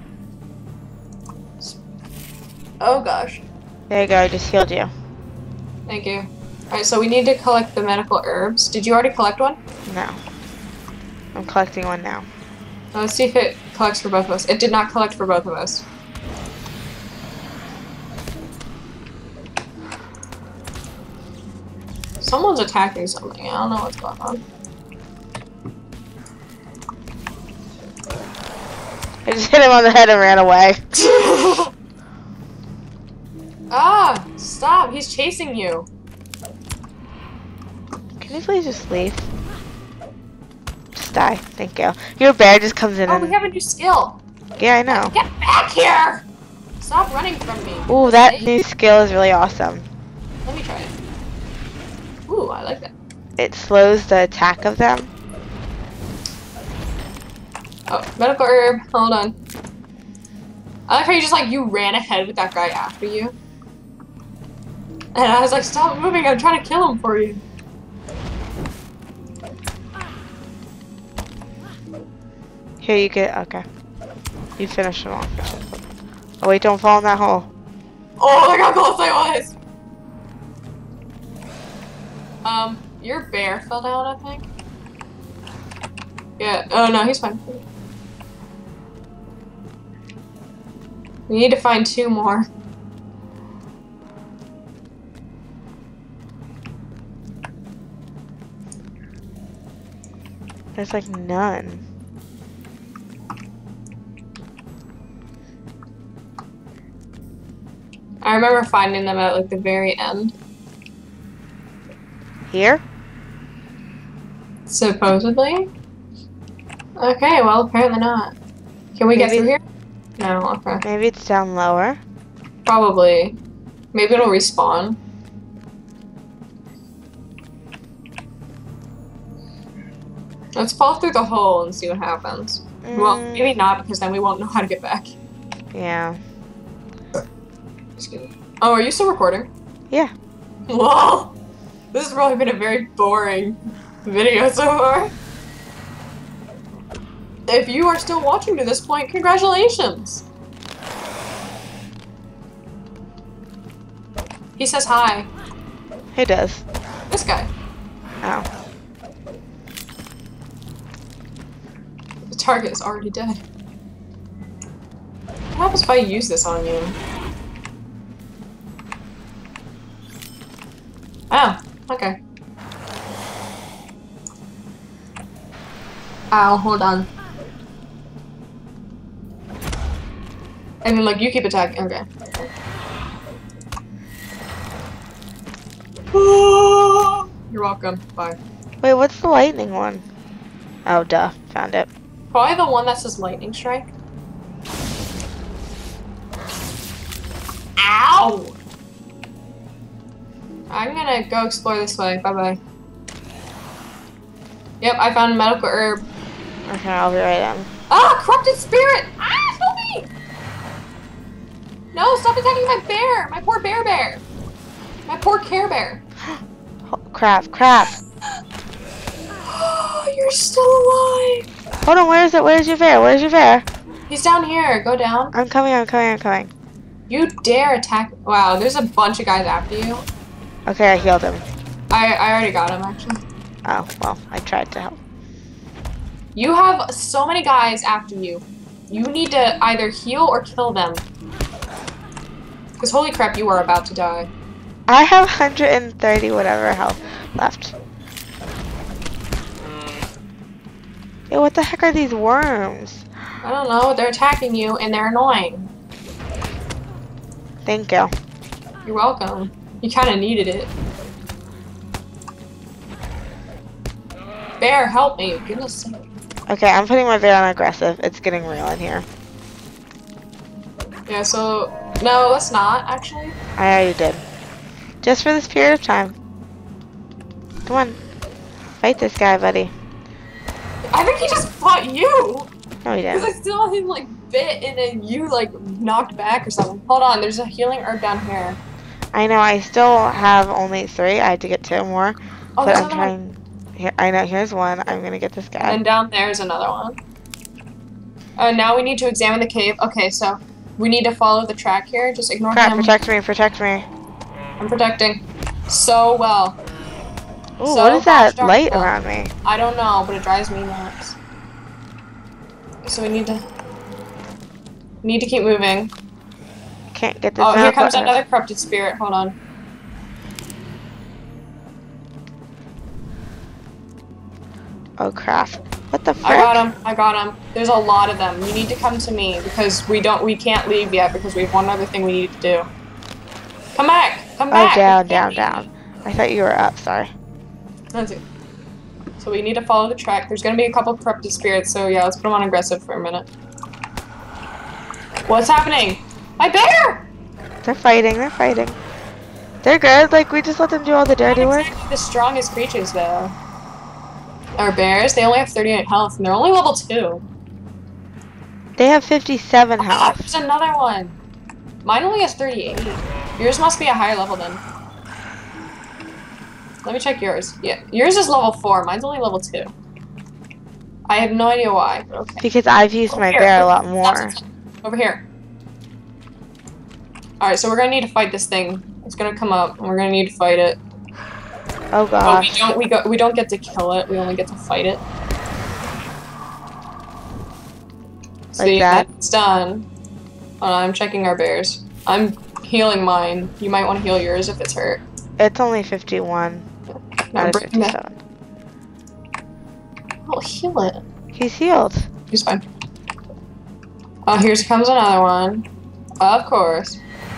Oh gosh. There you go, I just healed you. Thank you. Alright, so we need to collect the medical herbs. Did you already collect one? No. I'm collecting one now. Let's see if it collects for both of us. It did not collect for both of us. Someone's attacking something. I don't know what's going on. I just hit him on the head and ran away. Ah! Stop! He's chasing you! Can you please just leave? Just die. Thank you. Your bear just comes in Oh, and... we have a new skill! Yeah, I know. Get back here! Stop running from me. Ooh, that Okay? new skill is really awesome. Let me try it. Ooh, I like that. It slows the attack of them. Oh, medical herb. Hold on. I like how you just like you ran ahead with that guy after you. And I was like, stop moving, I'm trying to kill him for you. Here you get, okay. You finish him off. Oh wait, don't fall in that hole. Oh, look how close I was! Um, your bear fell down, I think. Yeah, oh no, he's fine. We need to find two more. There's like none. I remember finding them at like the very end. Here? Supposedly? Okay, well apparently not. Can we get Maybe- through here? No, okay. Maybe it's down lower. Probably. Maybe it'll respawn. Let's fall through the hole and see what happens. Well, Mm, maybe not, because then we won't know how to get back. Yeah. Just kidding. Oh, are you still recording? Yeah. Whoa! This has probably been a very boring video so far. If you are still watching to this point, congratulations! He says hi. Who does? This guy. Oh. The target is already dead. What happens if I use this on you? Oh, okay. Ow, hold on. And then, like, you keep attacking. Okay. You're welcome. Bye. Wait, what's the lightning one? Oh, duh. Found it. Probably the one that says lightning strike. Ow! I'm gonna go explore this way. Bye bye. Yep, I found a medical herb. Okay, I'll be right in. Ah, corrupted spirit! Ah, help me! No, stop attacking my bear! My poor bear bear! My poor Care Bear. Oh, crap, crap. Oh, you're still alive! Hold on, where is it? Where's your bear? Where's your bear? He's down here. Go down. I'm coming, I'm coming, I'm coming. You dare attack. Wow, there's a bunch of guys after you. Okay, I healed him. I, I already got him, actually. Oh, well, I tried to help. You have so many guys after you. You need to either heal or kill them. Because holy crap, you are about to die. I have one hundred thirty whatever health left. Hey, what the heck are these worms? I don't know, they're attacking you and they're annoying. Thank you. You're welcome. You kind of needed it. Bear, help me. Goodness sake. Okay, I'm putting my bear on aggressive. It's getting real in here. Yeah, so... No, let's not, actually. I already did. Just for this period of time. Come on. Fight this guy, buddy. I think he just fought you! No, he Because I didn't. still him, like, bit and then you, like, knocked back or something. Hold on, there's a healing herb down here. I know, I still have only three. I had to get two more. Oh, but there's I'm another trying... Here, I know, here's one. I'm gonna get this guy. And down there's another one. Uh, now we need to examine the cave. Okay, so we need to follow the track here. Just ignore Crap, him. protect me, protect me. I'm protecting. So well. Ooh, So what is that much light dark. around me? I don't know, but it drives me nuts. So we need to... We need to keep moving. Can't get this Oh, here map comes button. another corrupted spirit. Hold on. Oh crap. What the frick? I got him. I got him. There's a lot of them. You need to come to me because we don't. We can't leave yet because we have one other thing we need to do. Come back. Come Oh, back. down, down, down. I thought you were up, sorry. That's it. So we need to follow the track. There's gonna be a couple corrupted spirits. So yeah, let's put them on aggressive for a minute. What's happening? My bear! They're fighting, they're fighting. They're good, like we just let them do all the dirty Not work. exactly the strongest creatures though. Our bears, they only have thirty-eight health and they're only level two. They have fifty-seven Ah, health. there's another one. Mine only has thirty-eight. Yours must be a higher level then. Let me check yours. Yeah, yours is level four. Mine's only level two. I have no idea why, but okay. Because I've used Over my here. bear a lot Stop, more. stop, stop. Over here. Alright, so we're gonna need to fight this thing. It's gonna come up, and we're gonna need to fight it. Oh But we gosh. don't we go we don't get to kill it, we only get to fight it. See, that? it's done. Hold on, I'm checking our bears. I'm healing mine. You might want to heal yours if it's hurt. It's only fifty-one No, out of bring that. fifty-seven. Oh, heal it. He's healed. He's fine. Oh, here comes another one. Of course.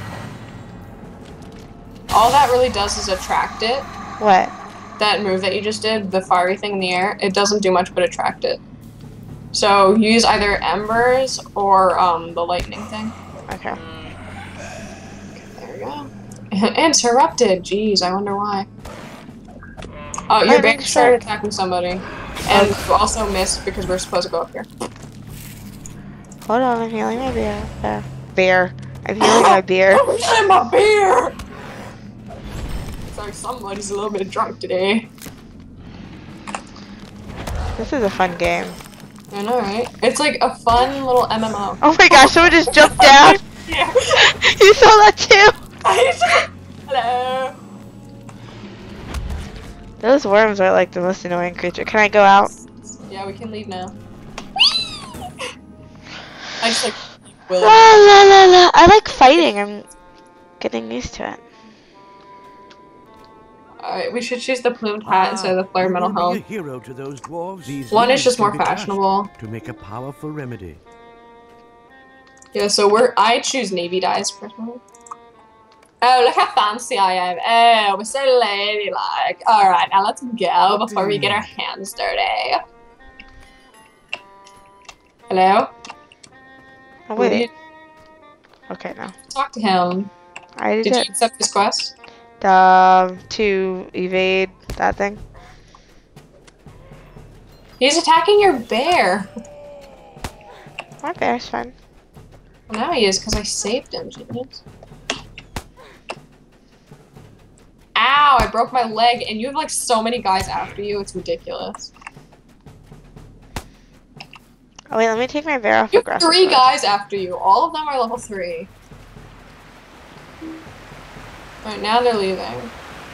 All that really does is attract it. What? That move that you just did, the fiery thing in the air, it doesn't do much but attract it. So use either embers or um, the lightning thing. Okay. There we go. Interrupted. Jeez, I wonder why. Oh, your Lightning bear started strike. attacking somebody. And you also missed because we're supposed to go up here. Hold on, I'm healing my bear. Bear. Bear. I'm healing my beer. I'm getting my beer! Sorry, somebody's a little bit drunk today. This is a fun game. I know, right? It's like a fun little M M O. Oh my gosh, someone just jumped down. Yeah. You saw that too? Hello. Those worms are like the most annoying creature. Can I go out? Yeah, we can leave now. I just like La will. la la la. I like fighting. I'm getting used to it. Alright, we should choose the plumed hat instead of the flare metal You will helm. be a hero to those dwarves. These One is leaves just can more be crushed fashionable. to make a powerful remedy. Yeah, so we're I choose navy dyes personally. Oh, look how fancy I am. Oh, we're so ladylike. Alright, now let's go before we get our hands dirty. Hello? Oh Who do you- wait. Okay, now. Talk to him. I already Did you did. accept this quest? Um, to evade that thing. He's attacking your bear. My bear's fine. Well, now he is because I saved him, genius. Ow, I broke my leg and you have like so many guys after you, it's ridiculous. Oh wait, let me take my bear off You have aggressive. three mode. guys after you. All of them are level three. Alright, now they're leaving.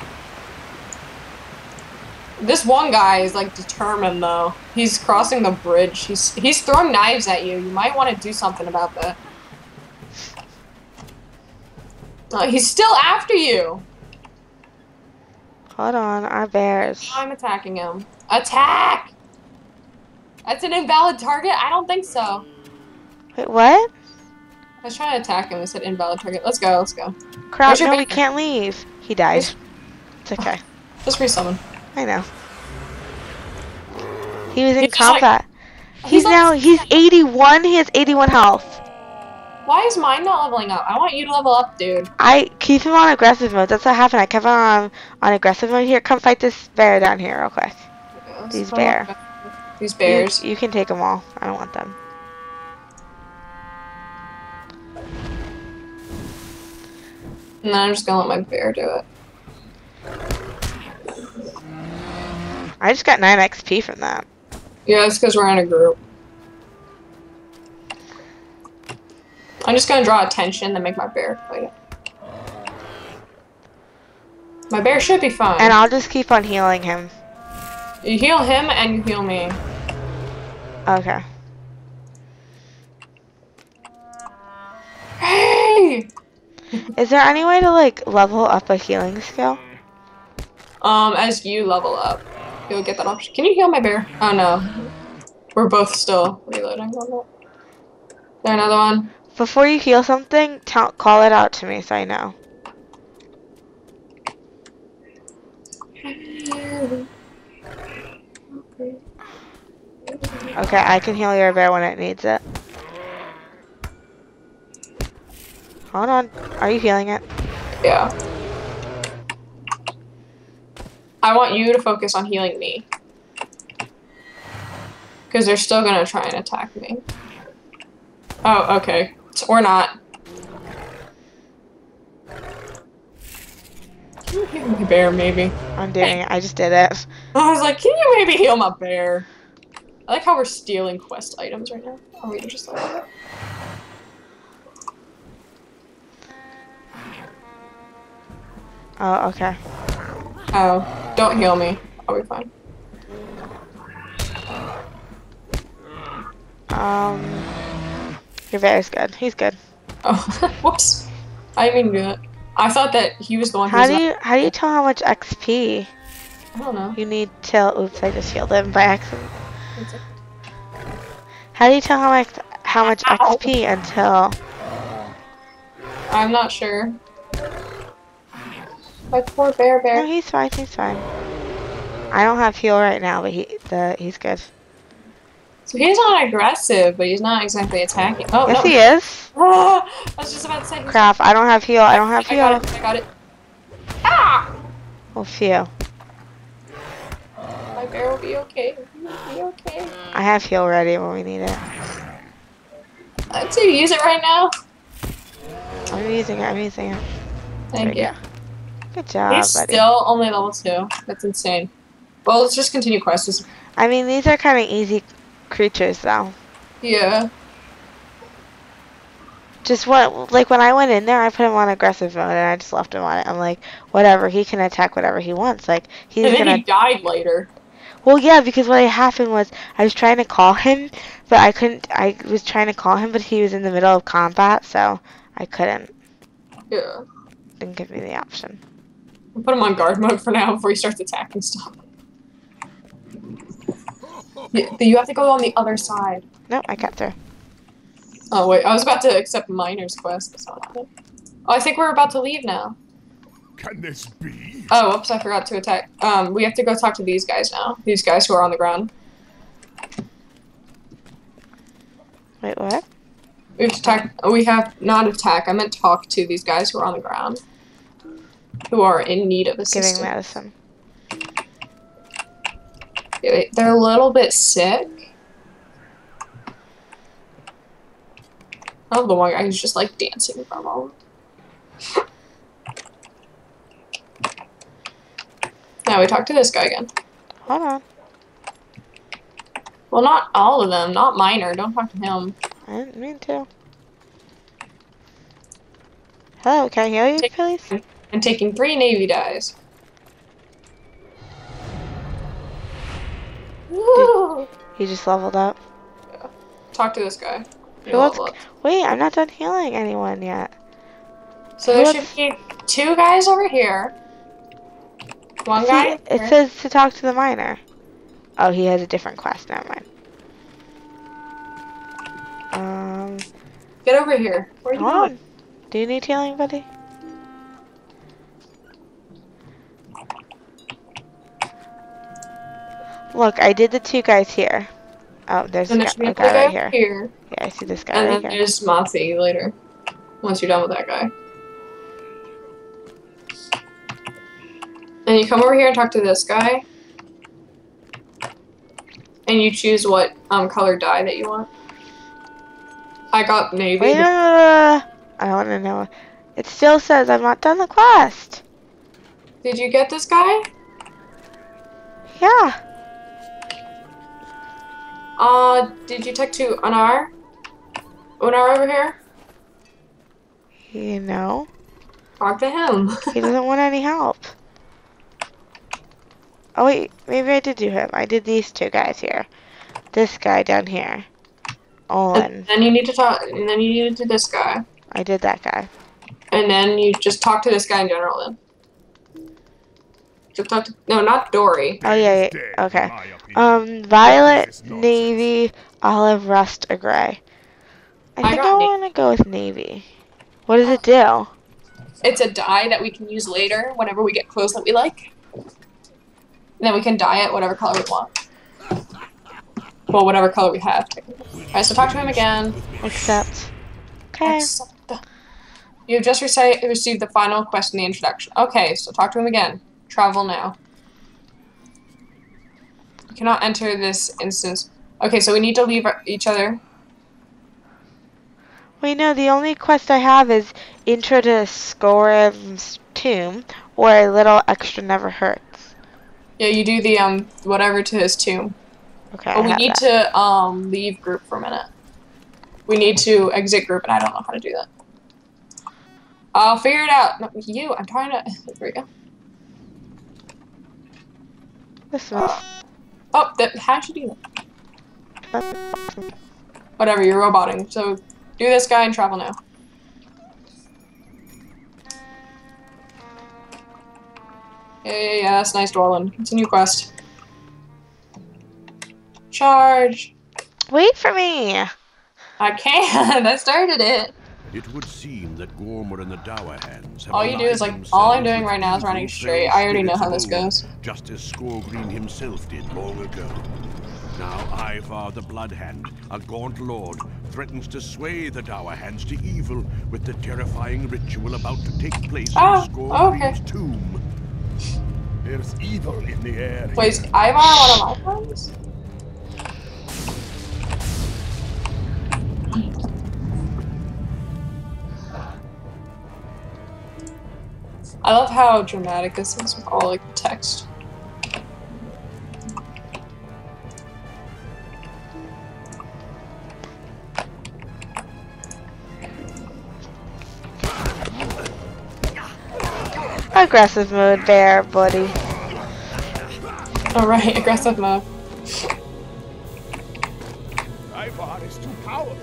This one guy is like determined though. He's crossing the bridge. He's he's throwing knives at you. You might want to do something about that. Uh, he's still after you. Hold on, our bears. I'm attacking him. Attack! That's an invalid target? I don't think so. Wait, what? I was trying to attack him. It said invalid target. Let's go, let's go. Crap, Where's your no, we bear? can't leave. He died. It's okay. Just resummon. I know. He was in He's just like- combat. he's he's like- now, he's eighty-one. He has eighty-one health. Why is mine not leveling up? I want you to level up, dude. I keep him on aggressive mode. That's what happened. I kept him on, on aggressive mode. Here, come fight this bear down here real quick. Yeah, let's These put bear. him up. These bears. You, you can take them all. I don't want them. And then I'm just gonna let my bear do it. I just got nine X P from that. Yeah, it's because we're in a group. I'm just gonna draw attention and make my bear fight it. My bear should be fine. And I'll just keep on healing him. You heal him and you heal me. Okay. Hey! Is there any way to like level up a healing skill? Um, as you level up, you'll get that option. Can you heal my bear? Oh no. We're both still reloading on that. There another one? Before you heal something, tell call it out to me so I know. Okay, I can heal your bear when it needs it. Hold on. Are you healing it? Yeah. I want you to focus on healing me. Because they're still gonna try and attack me. Oh, okay. Or not. Can you heal my bear, maybe? I'm doing it. I just did it. I was like, can you maybe heal my bear? I like how we're stealing quest items right now. Oh, we just like that. Oh, okay. Oh, don't heal me. I'll be fine. Um, your bear's good. He's good. Oh, whoops. I didn't mean to do that. I thought that he was the one who How was do not- you how do you tell how much X P I don't know. you need till? Oops, I just healed him by accident. It's like- How do you tell how much how much Ow. X P until? I'm not sure. My poor bear No, bear. he's fine. He's fine. I don't have heal right now, but he the he's good. So he's not aggressive, but he's not exactly attacking. Oh, Yes, no. he is. Ah, I was just about to say. he's- Crap! I don't have heal. I don't have I got heal. it. I got it. Ah! Oh, phew. My bear will be okay. He'll be okay. I have heal ready when we need it. I'd say use it right now. I'm using it. I'm using it. Thank There you. we go. Good job, He's buddy. still only level two. That's insane. Well, let's just continue quests. I mean, these are kind of easy creatures, though. Yeah. Just what, like when I went in there, I put him on aggressive mode and I just left him on it. I'm like, whatever, he can attack whatever he wants. Like he's And then gonna. he died later. Well, yeah, because what happened was I was trying to call him, but I couldn't. I was trying to call him, but he was in the middle of combat, so I couldn't. Yeah. Didn't give me the option. I'll put him on guard mode for now before he starts attacking stuff. You you have to go on the other side. Nope, I got through. Oh wait, I was about to accept Miner's quest. That's not happening. Oh, I think we're about to leave now. Can this be? Oh, whoops, I forgot to attack. Um, we have to go talk to these guys now. These guys who are on the ground. Wait, what? We have to attack. We have not attack. I meant talk to these guys who are on the ground, who are in need of assistance. Giving medicine. Yeah, wait, they're a little bit sick. Oh, the one guy who's just like dancing for a moment. Now we talk to this guy again. Hold on. Well, not all of them. Not Miner. Don't talk to him. I didn't mean to. Hello, can I heal you, Take- please? And taking three Navy dies. Woo! He just leveled up. Talk to this guy. Who else? Level up. Wait, I'm not done healing anyone yet. So who there else- should be two guys over here. One See, guy. it here. says to talk to the miner. Oh, he has a different quest. Never mind. Um, Get over here. Where are you hold going? on. Do you need healing, buddy? Look, I did the two guys here. Oh, there's a And there guy, should be a another guy guy right here. here. Yeah, I see this guy And right then here. there's Mathy later. Once you're done with that guy. And you come over here and talk to this guy. And you choose what um color dye that you want. I got navy. Wait, no, no, no, no. I want to know. It still says I'm not done the quest. Did you get this guy? Yeah. Uh, did you talk to Anar? Anar over here? You know, Talk to him. he doesn't want any help. Oh wait, maybe I did do him. I did these two guys here. This guy down here. Olin. And then you need to talk. And then you need to do this guy. I did that guy. And then you just talk to this guy in general. Then. Just talk to no, not Dory. Oh yeah, Dead, yeah. Okay. in my opinion. Um, violet, This is nonsense. navy, olive, rust, or gray. I I think I, got na- want to go with navy. What does it do? It's a dye that we can use later whenever we get clothes that we like. And then we can dye it whatever color we want. Well, whatever color we have. Alright, so talk to him again. Except. Okay. Accept. You've just reci- received the final quest in the introduction. Okay, so talk to him again. Travel now. You cannot enter this instance. Okay, so we need to leave our- each other. Wait, no, the only quest I have is Intro to Skoriv's Tomb, or a little extra never hurts. Yeah, you do the um whatever to his tomb. Okay, But I we have need that. to um leave group for a minute. We need to exit group, and I don't know how to do that. I'll figure it out. No, you, I'm trying to. There we go. This Uh, one. oh, that, how should you do that? Whatever, you're roboting. So do this guy and travel now. Yeah, yeah, yeah, that's nice, Dorland. Continue quest. Charge. Wait for me! I can't. I started it. It would seem that Gormor and the Dower Hands have All you do is allied like, all I'm themselves doing with right now is evil running straight. fell I already know spirits how of this old, goes. just as Skorgreen himself did long ago. Now Ivar the Bloodhand, a gaunt lord, threatens to sway the Dower Hands to evil with the terrifying ritual about to take place Oh, in Skorgreen's okay. tomb. There's evil in the air. Wait, is here. Ivar one of my friends? I love how dramatic this is with all like the text. Aggressive mode there, buddy. Alright, aggressive mode. Ivar is too powerful.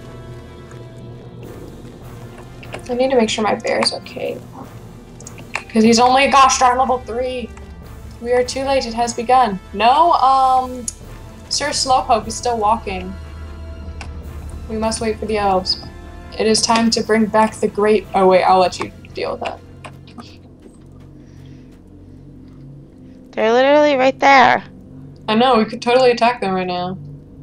I need to make sure my bear's okay. Because he's only a gosh darn level three. We are too late, it has begun. No, um, Sir Slowpoke is still walking. We must wait for the elves. It is time to bring back the great. Oh, wait, I'll let you deal with that. They're literally right there. I know, we could totally attack them right now.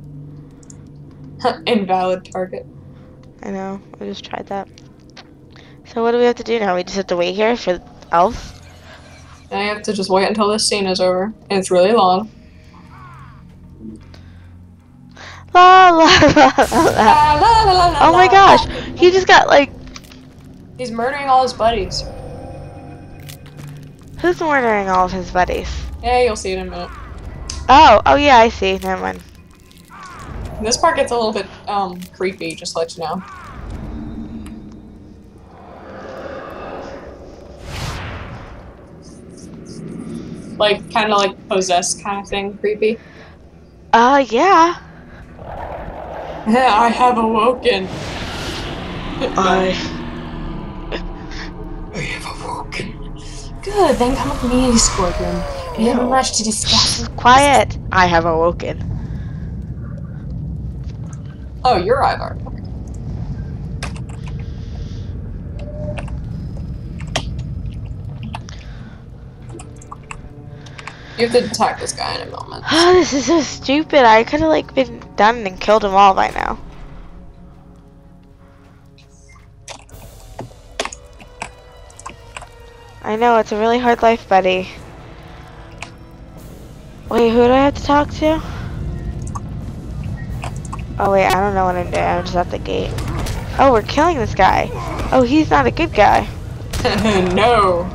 Invalid target. I know, I just tried that. So what do we have to do now? We just have to wait here for elves? And I have to just wait until this scene is over. And it's really long. La la la la la. Ah, la, la, la, la, Oh my la, gosh, la. he just got like, He's murdering all his buddies. who's murdering all of his buddies? Yeah, you'll see it in a minute. Oh, oh yeah, I see, never mind. This part gets a little bit um creepy, just to let you know. Like, kind of like possessed kind of thing, creepy. Uh, yeah. I have awoken. I... I have awoken. Good, then come with me, Scorpion. We have much to discuss. Quiet. I have awoken. Oh, you're Ivar. You have to attack this guy in a moment. Oh, this is so stupid. I could have like been done and killed them all by now. I know, it's a really hard life, buddy. Wait, who do I have to talk to? Oh wait, I don't know what I'm doing. I'm just at the gate. Oh, we're killing this guy. Oh, he's not a good guy. No.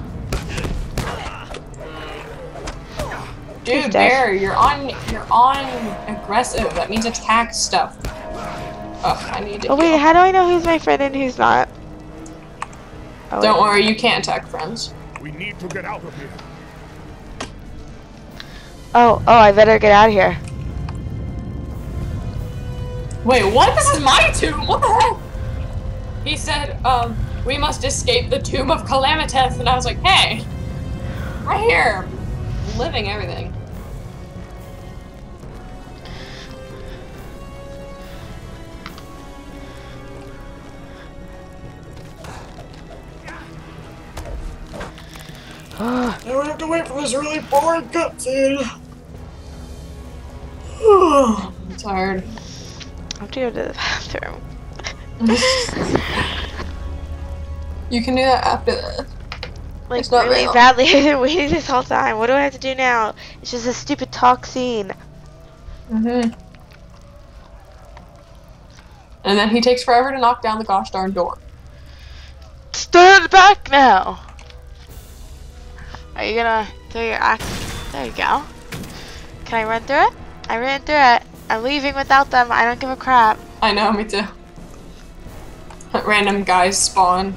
Dude, dead. Bear, you're on you're on aggressive. That means attack stuff. Oh, I need to Oh wait, heal. how do I know who's my friend and who's not? Oh, Don't wait. worry, you can't attack friends. We need to get out of here. Oh, oh, I better get out of here. Wait, what? This is my tomb! What the heck? He said, um, we must escape the tomb of Calamiteth, and I was like, hey! Right here! Living everything. Now we have to wait for this really boring cutscene. I'm tired. I have to go to the bathroom. You can do that after this. Like, It's not really very long. badly. I've been waiting this whole time. What do I have to do now? It's just a stupid talk scene. Mm-hmm. And then he takes forever to knock down the gosh darn door. Stand back now. Are you gonna throw your axe? There you go. Can I run through it? I ran through it. I'm leaving without them. I don't give a crap. I know, me too. Random guys spawn.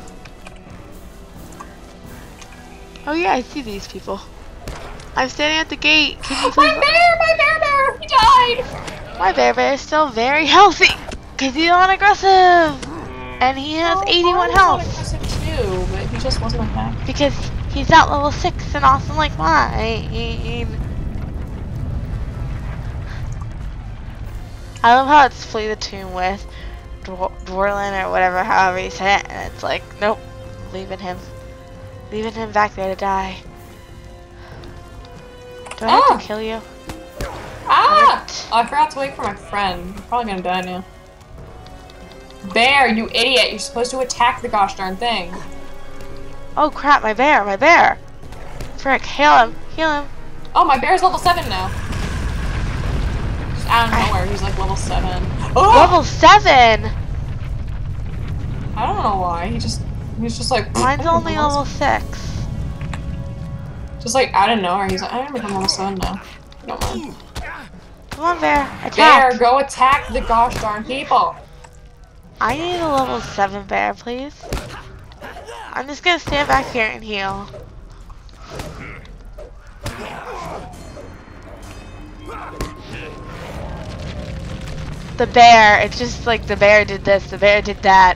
Oh yeah, I see these people. I'm standing at the gate. Can you My please? bear! My bear bear! He died! My bear bear is still very healthy. Cause he's not aggressive. And he has Oh, eighty-one mine was health. aggressive too, but he just wasn't attacked. Because he's at level six and awesome like mine. I love how it's Flee the Tomb with Dwar Dwarlin or whatever, however you say it, and it's like, nope, leaving him. Leaving him back there to die. Do I have Ah! to kill you? Ah! Oh, I forgot to wait for my friend. I'm probably gonna die now. Bear, you idiot! You're supposed to attack the gosh darn thing. Oh crap, my bear, my bear! Frick, heal him, heal him. Oh, my bear's level seven now. Just out of nowhere, he's like level seven. Oh! Level seven! I don't know why. He just, he's just like. Mine's oh, only level six. Just like out of nowhere, he's like, I'm gonna become level seven now. Don't mind. Come on, bear, attack! Bear, go attack the gosh darn people. I need a level seven bear, please. I'm just gonna stand back here and heal. The bear, it's just like the bear did this, the bear did that.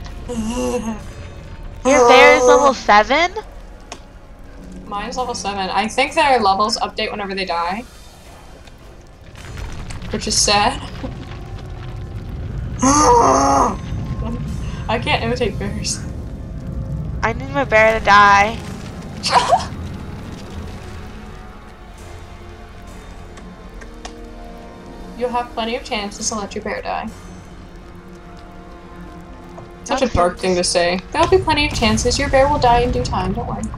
Your bear is level seven? Mine's level seven. I think their levels update whenever they die. Which is sad. I can't imitate bears. I need my bear to die. You'll have plenty of chances to let your bear die. Such a dark thing to say. There'll be plenty of chances. Your bear will die in due time. Don't worry.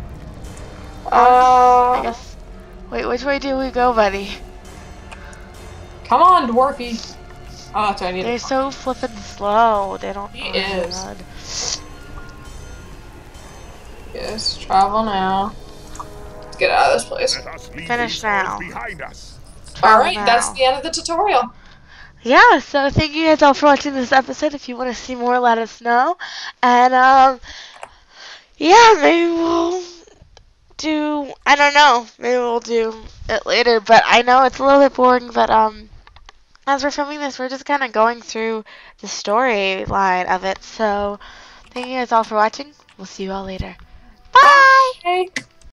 I Uh, guess. Wait, which way do we go, buddy? come on, Dwarfy. Oh, that's what I need. They're so flippin' slow. They don't. He oh my is. God. Yes, travel now. Let's get out of this place. Let us leave Finish these walls now. behind us. Alright, now. that's the end of the tutorial. Yeah, so thank you guys all for watching this episode. If you want to see more, let us know. And, um, yeah, maybe we'll do, I don't know, maybe we'll do it later. But I know it's a little bit boring, but, um, as we're filming this, we're just kind of going through the storyline of it. So, thank you guys all for watching. We'll see you all later. Bye! Bye.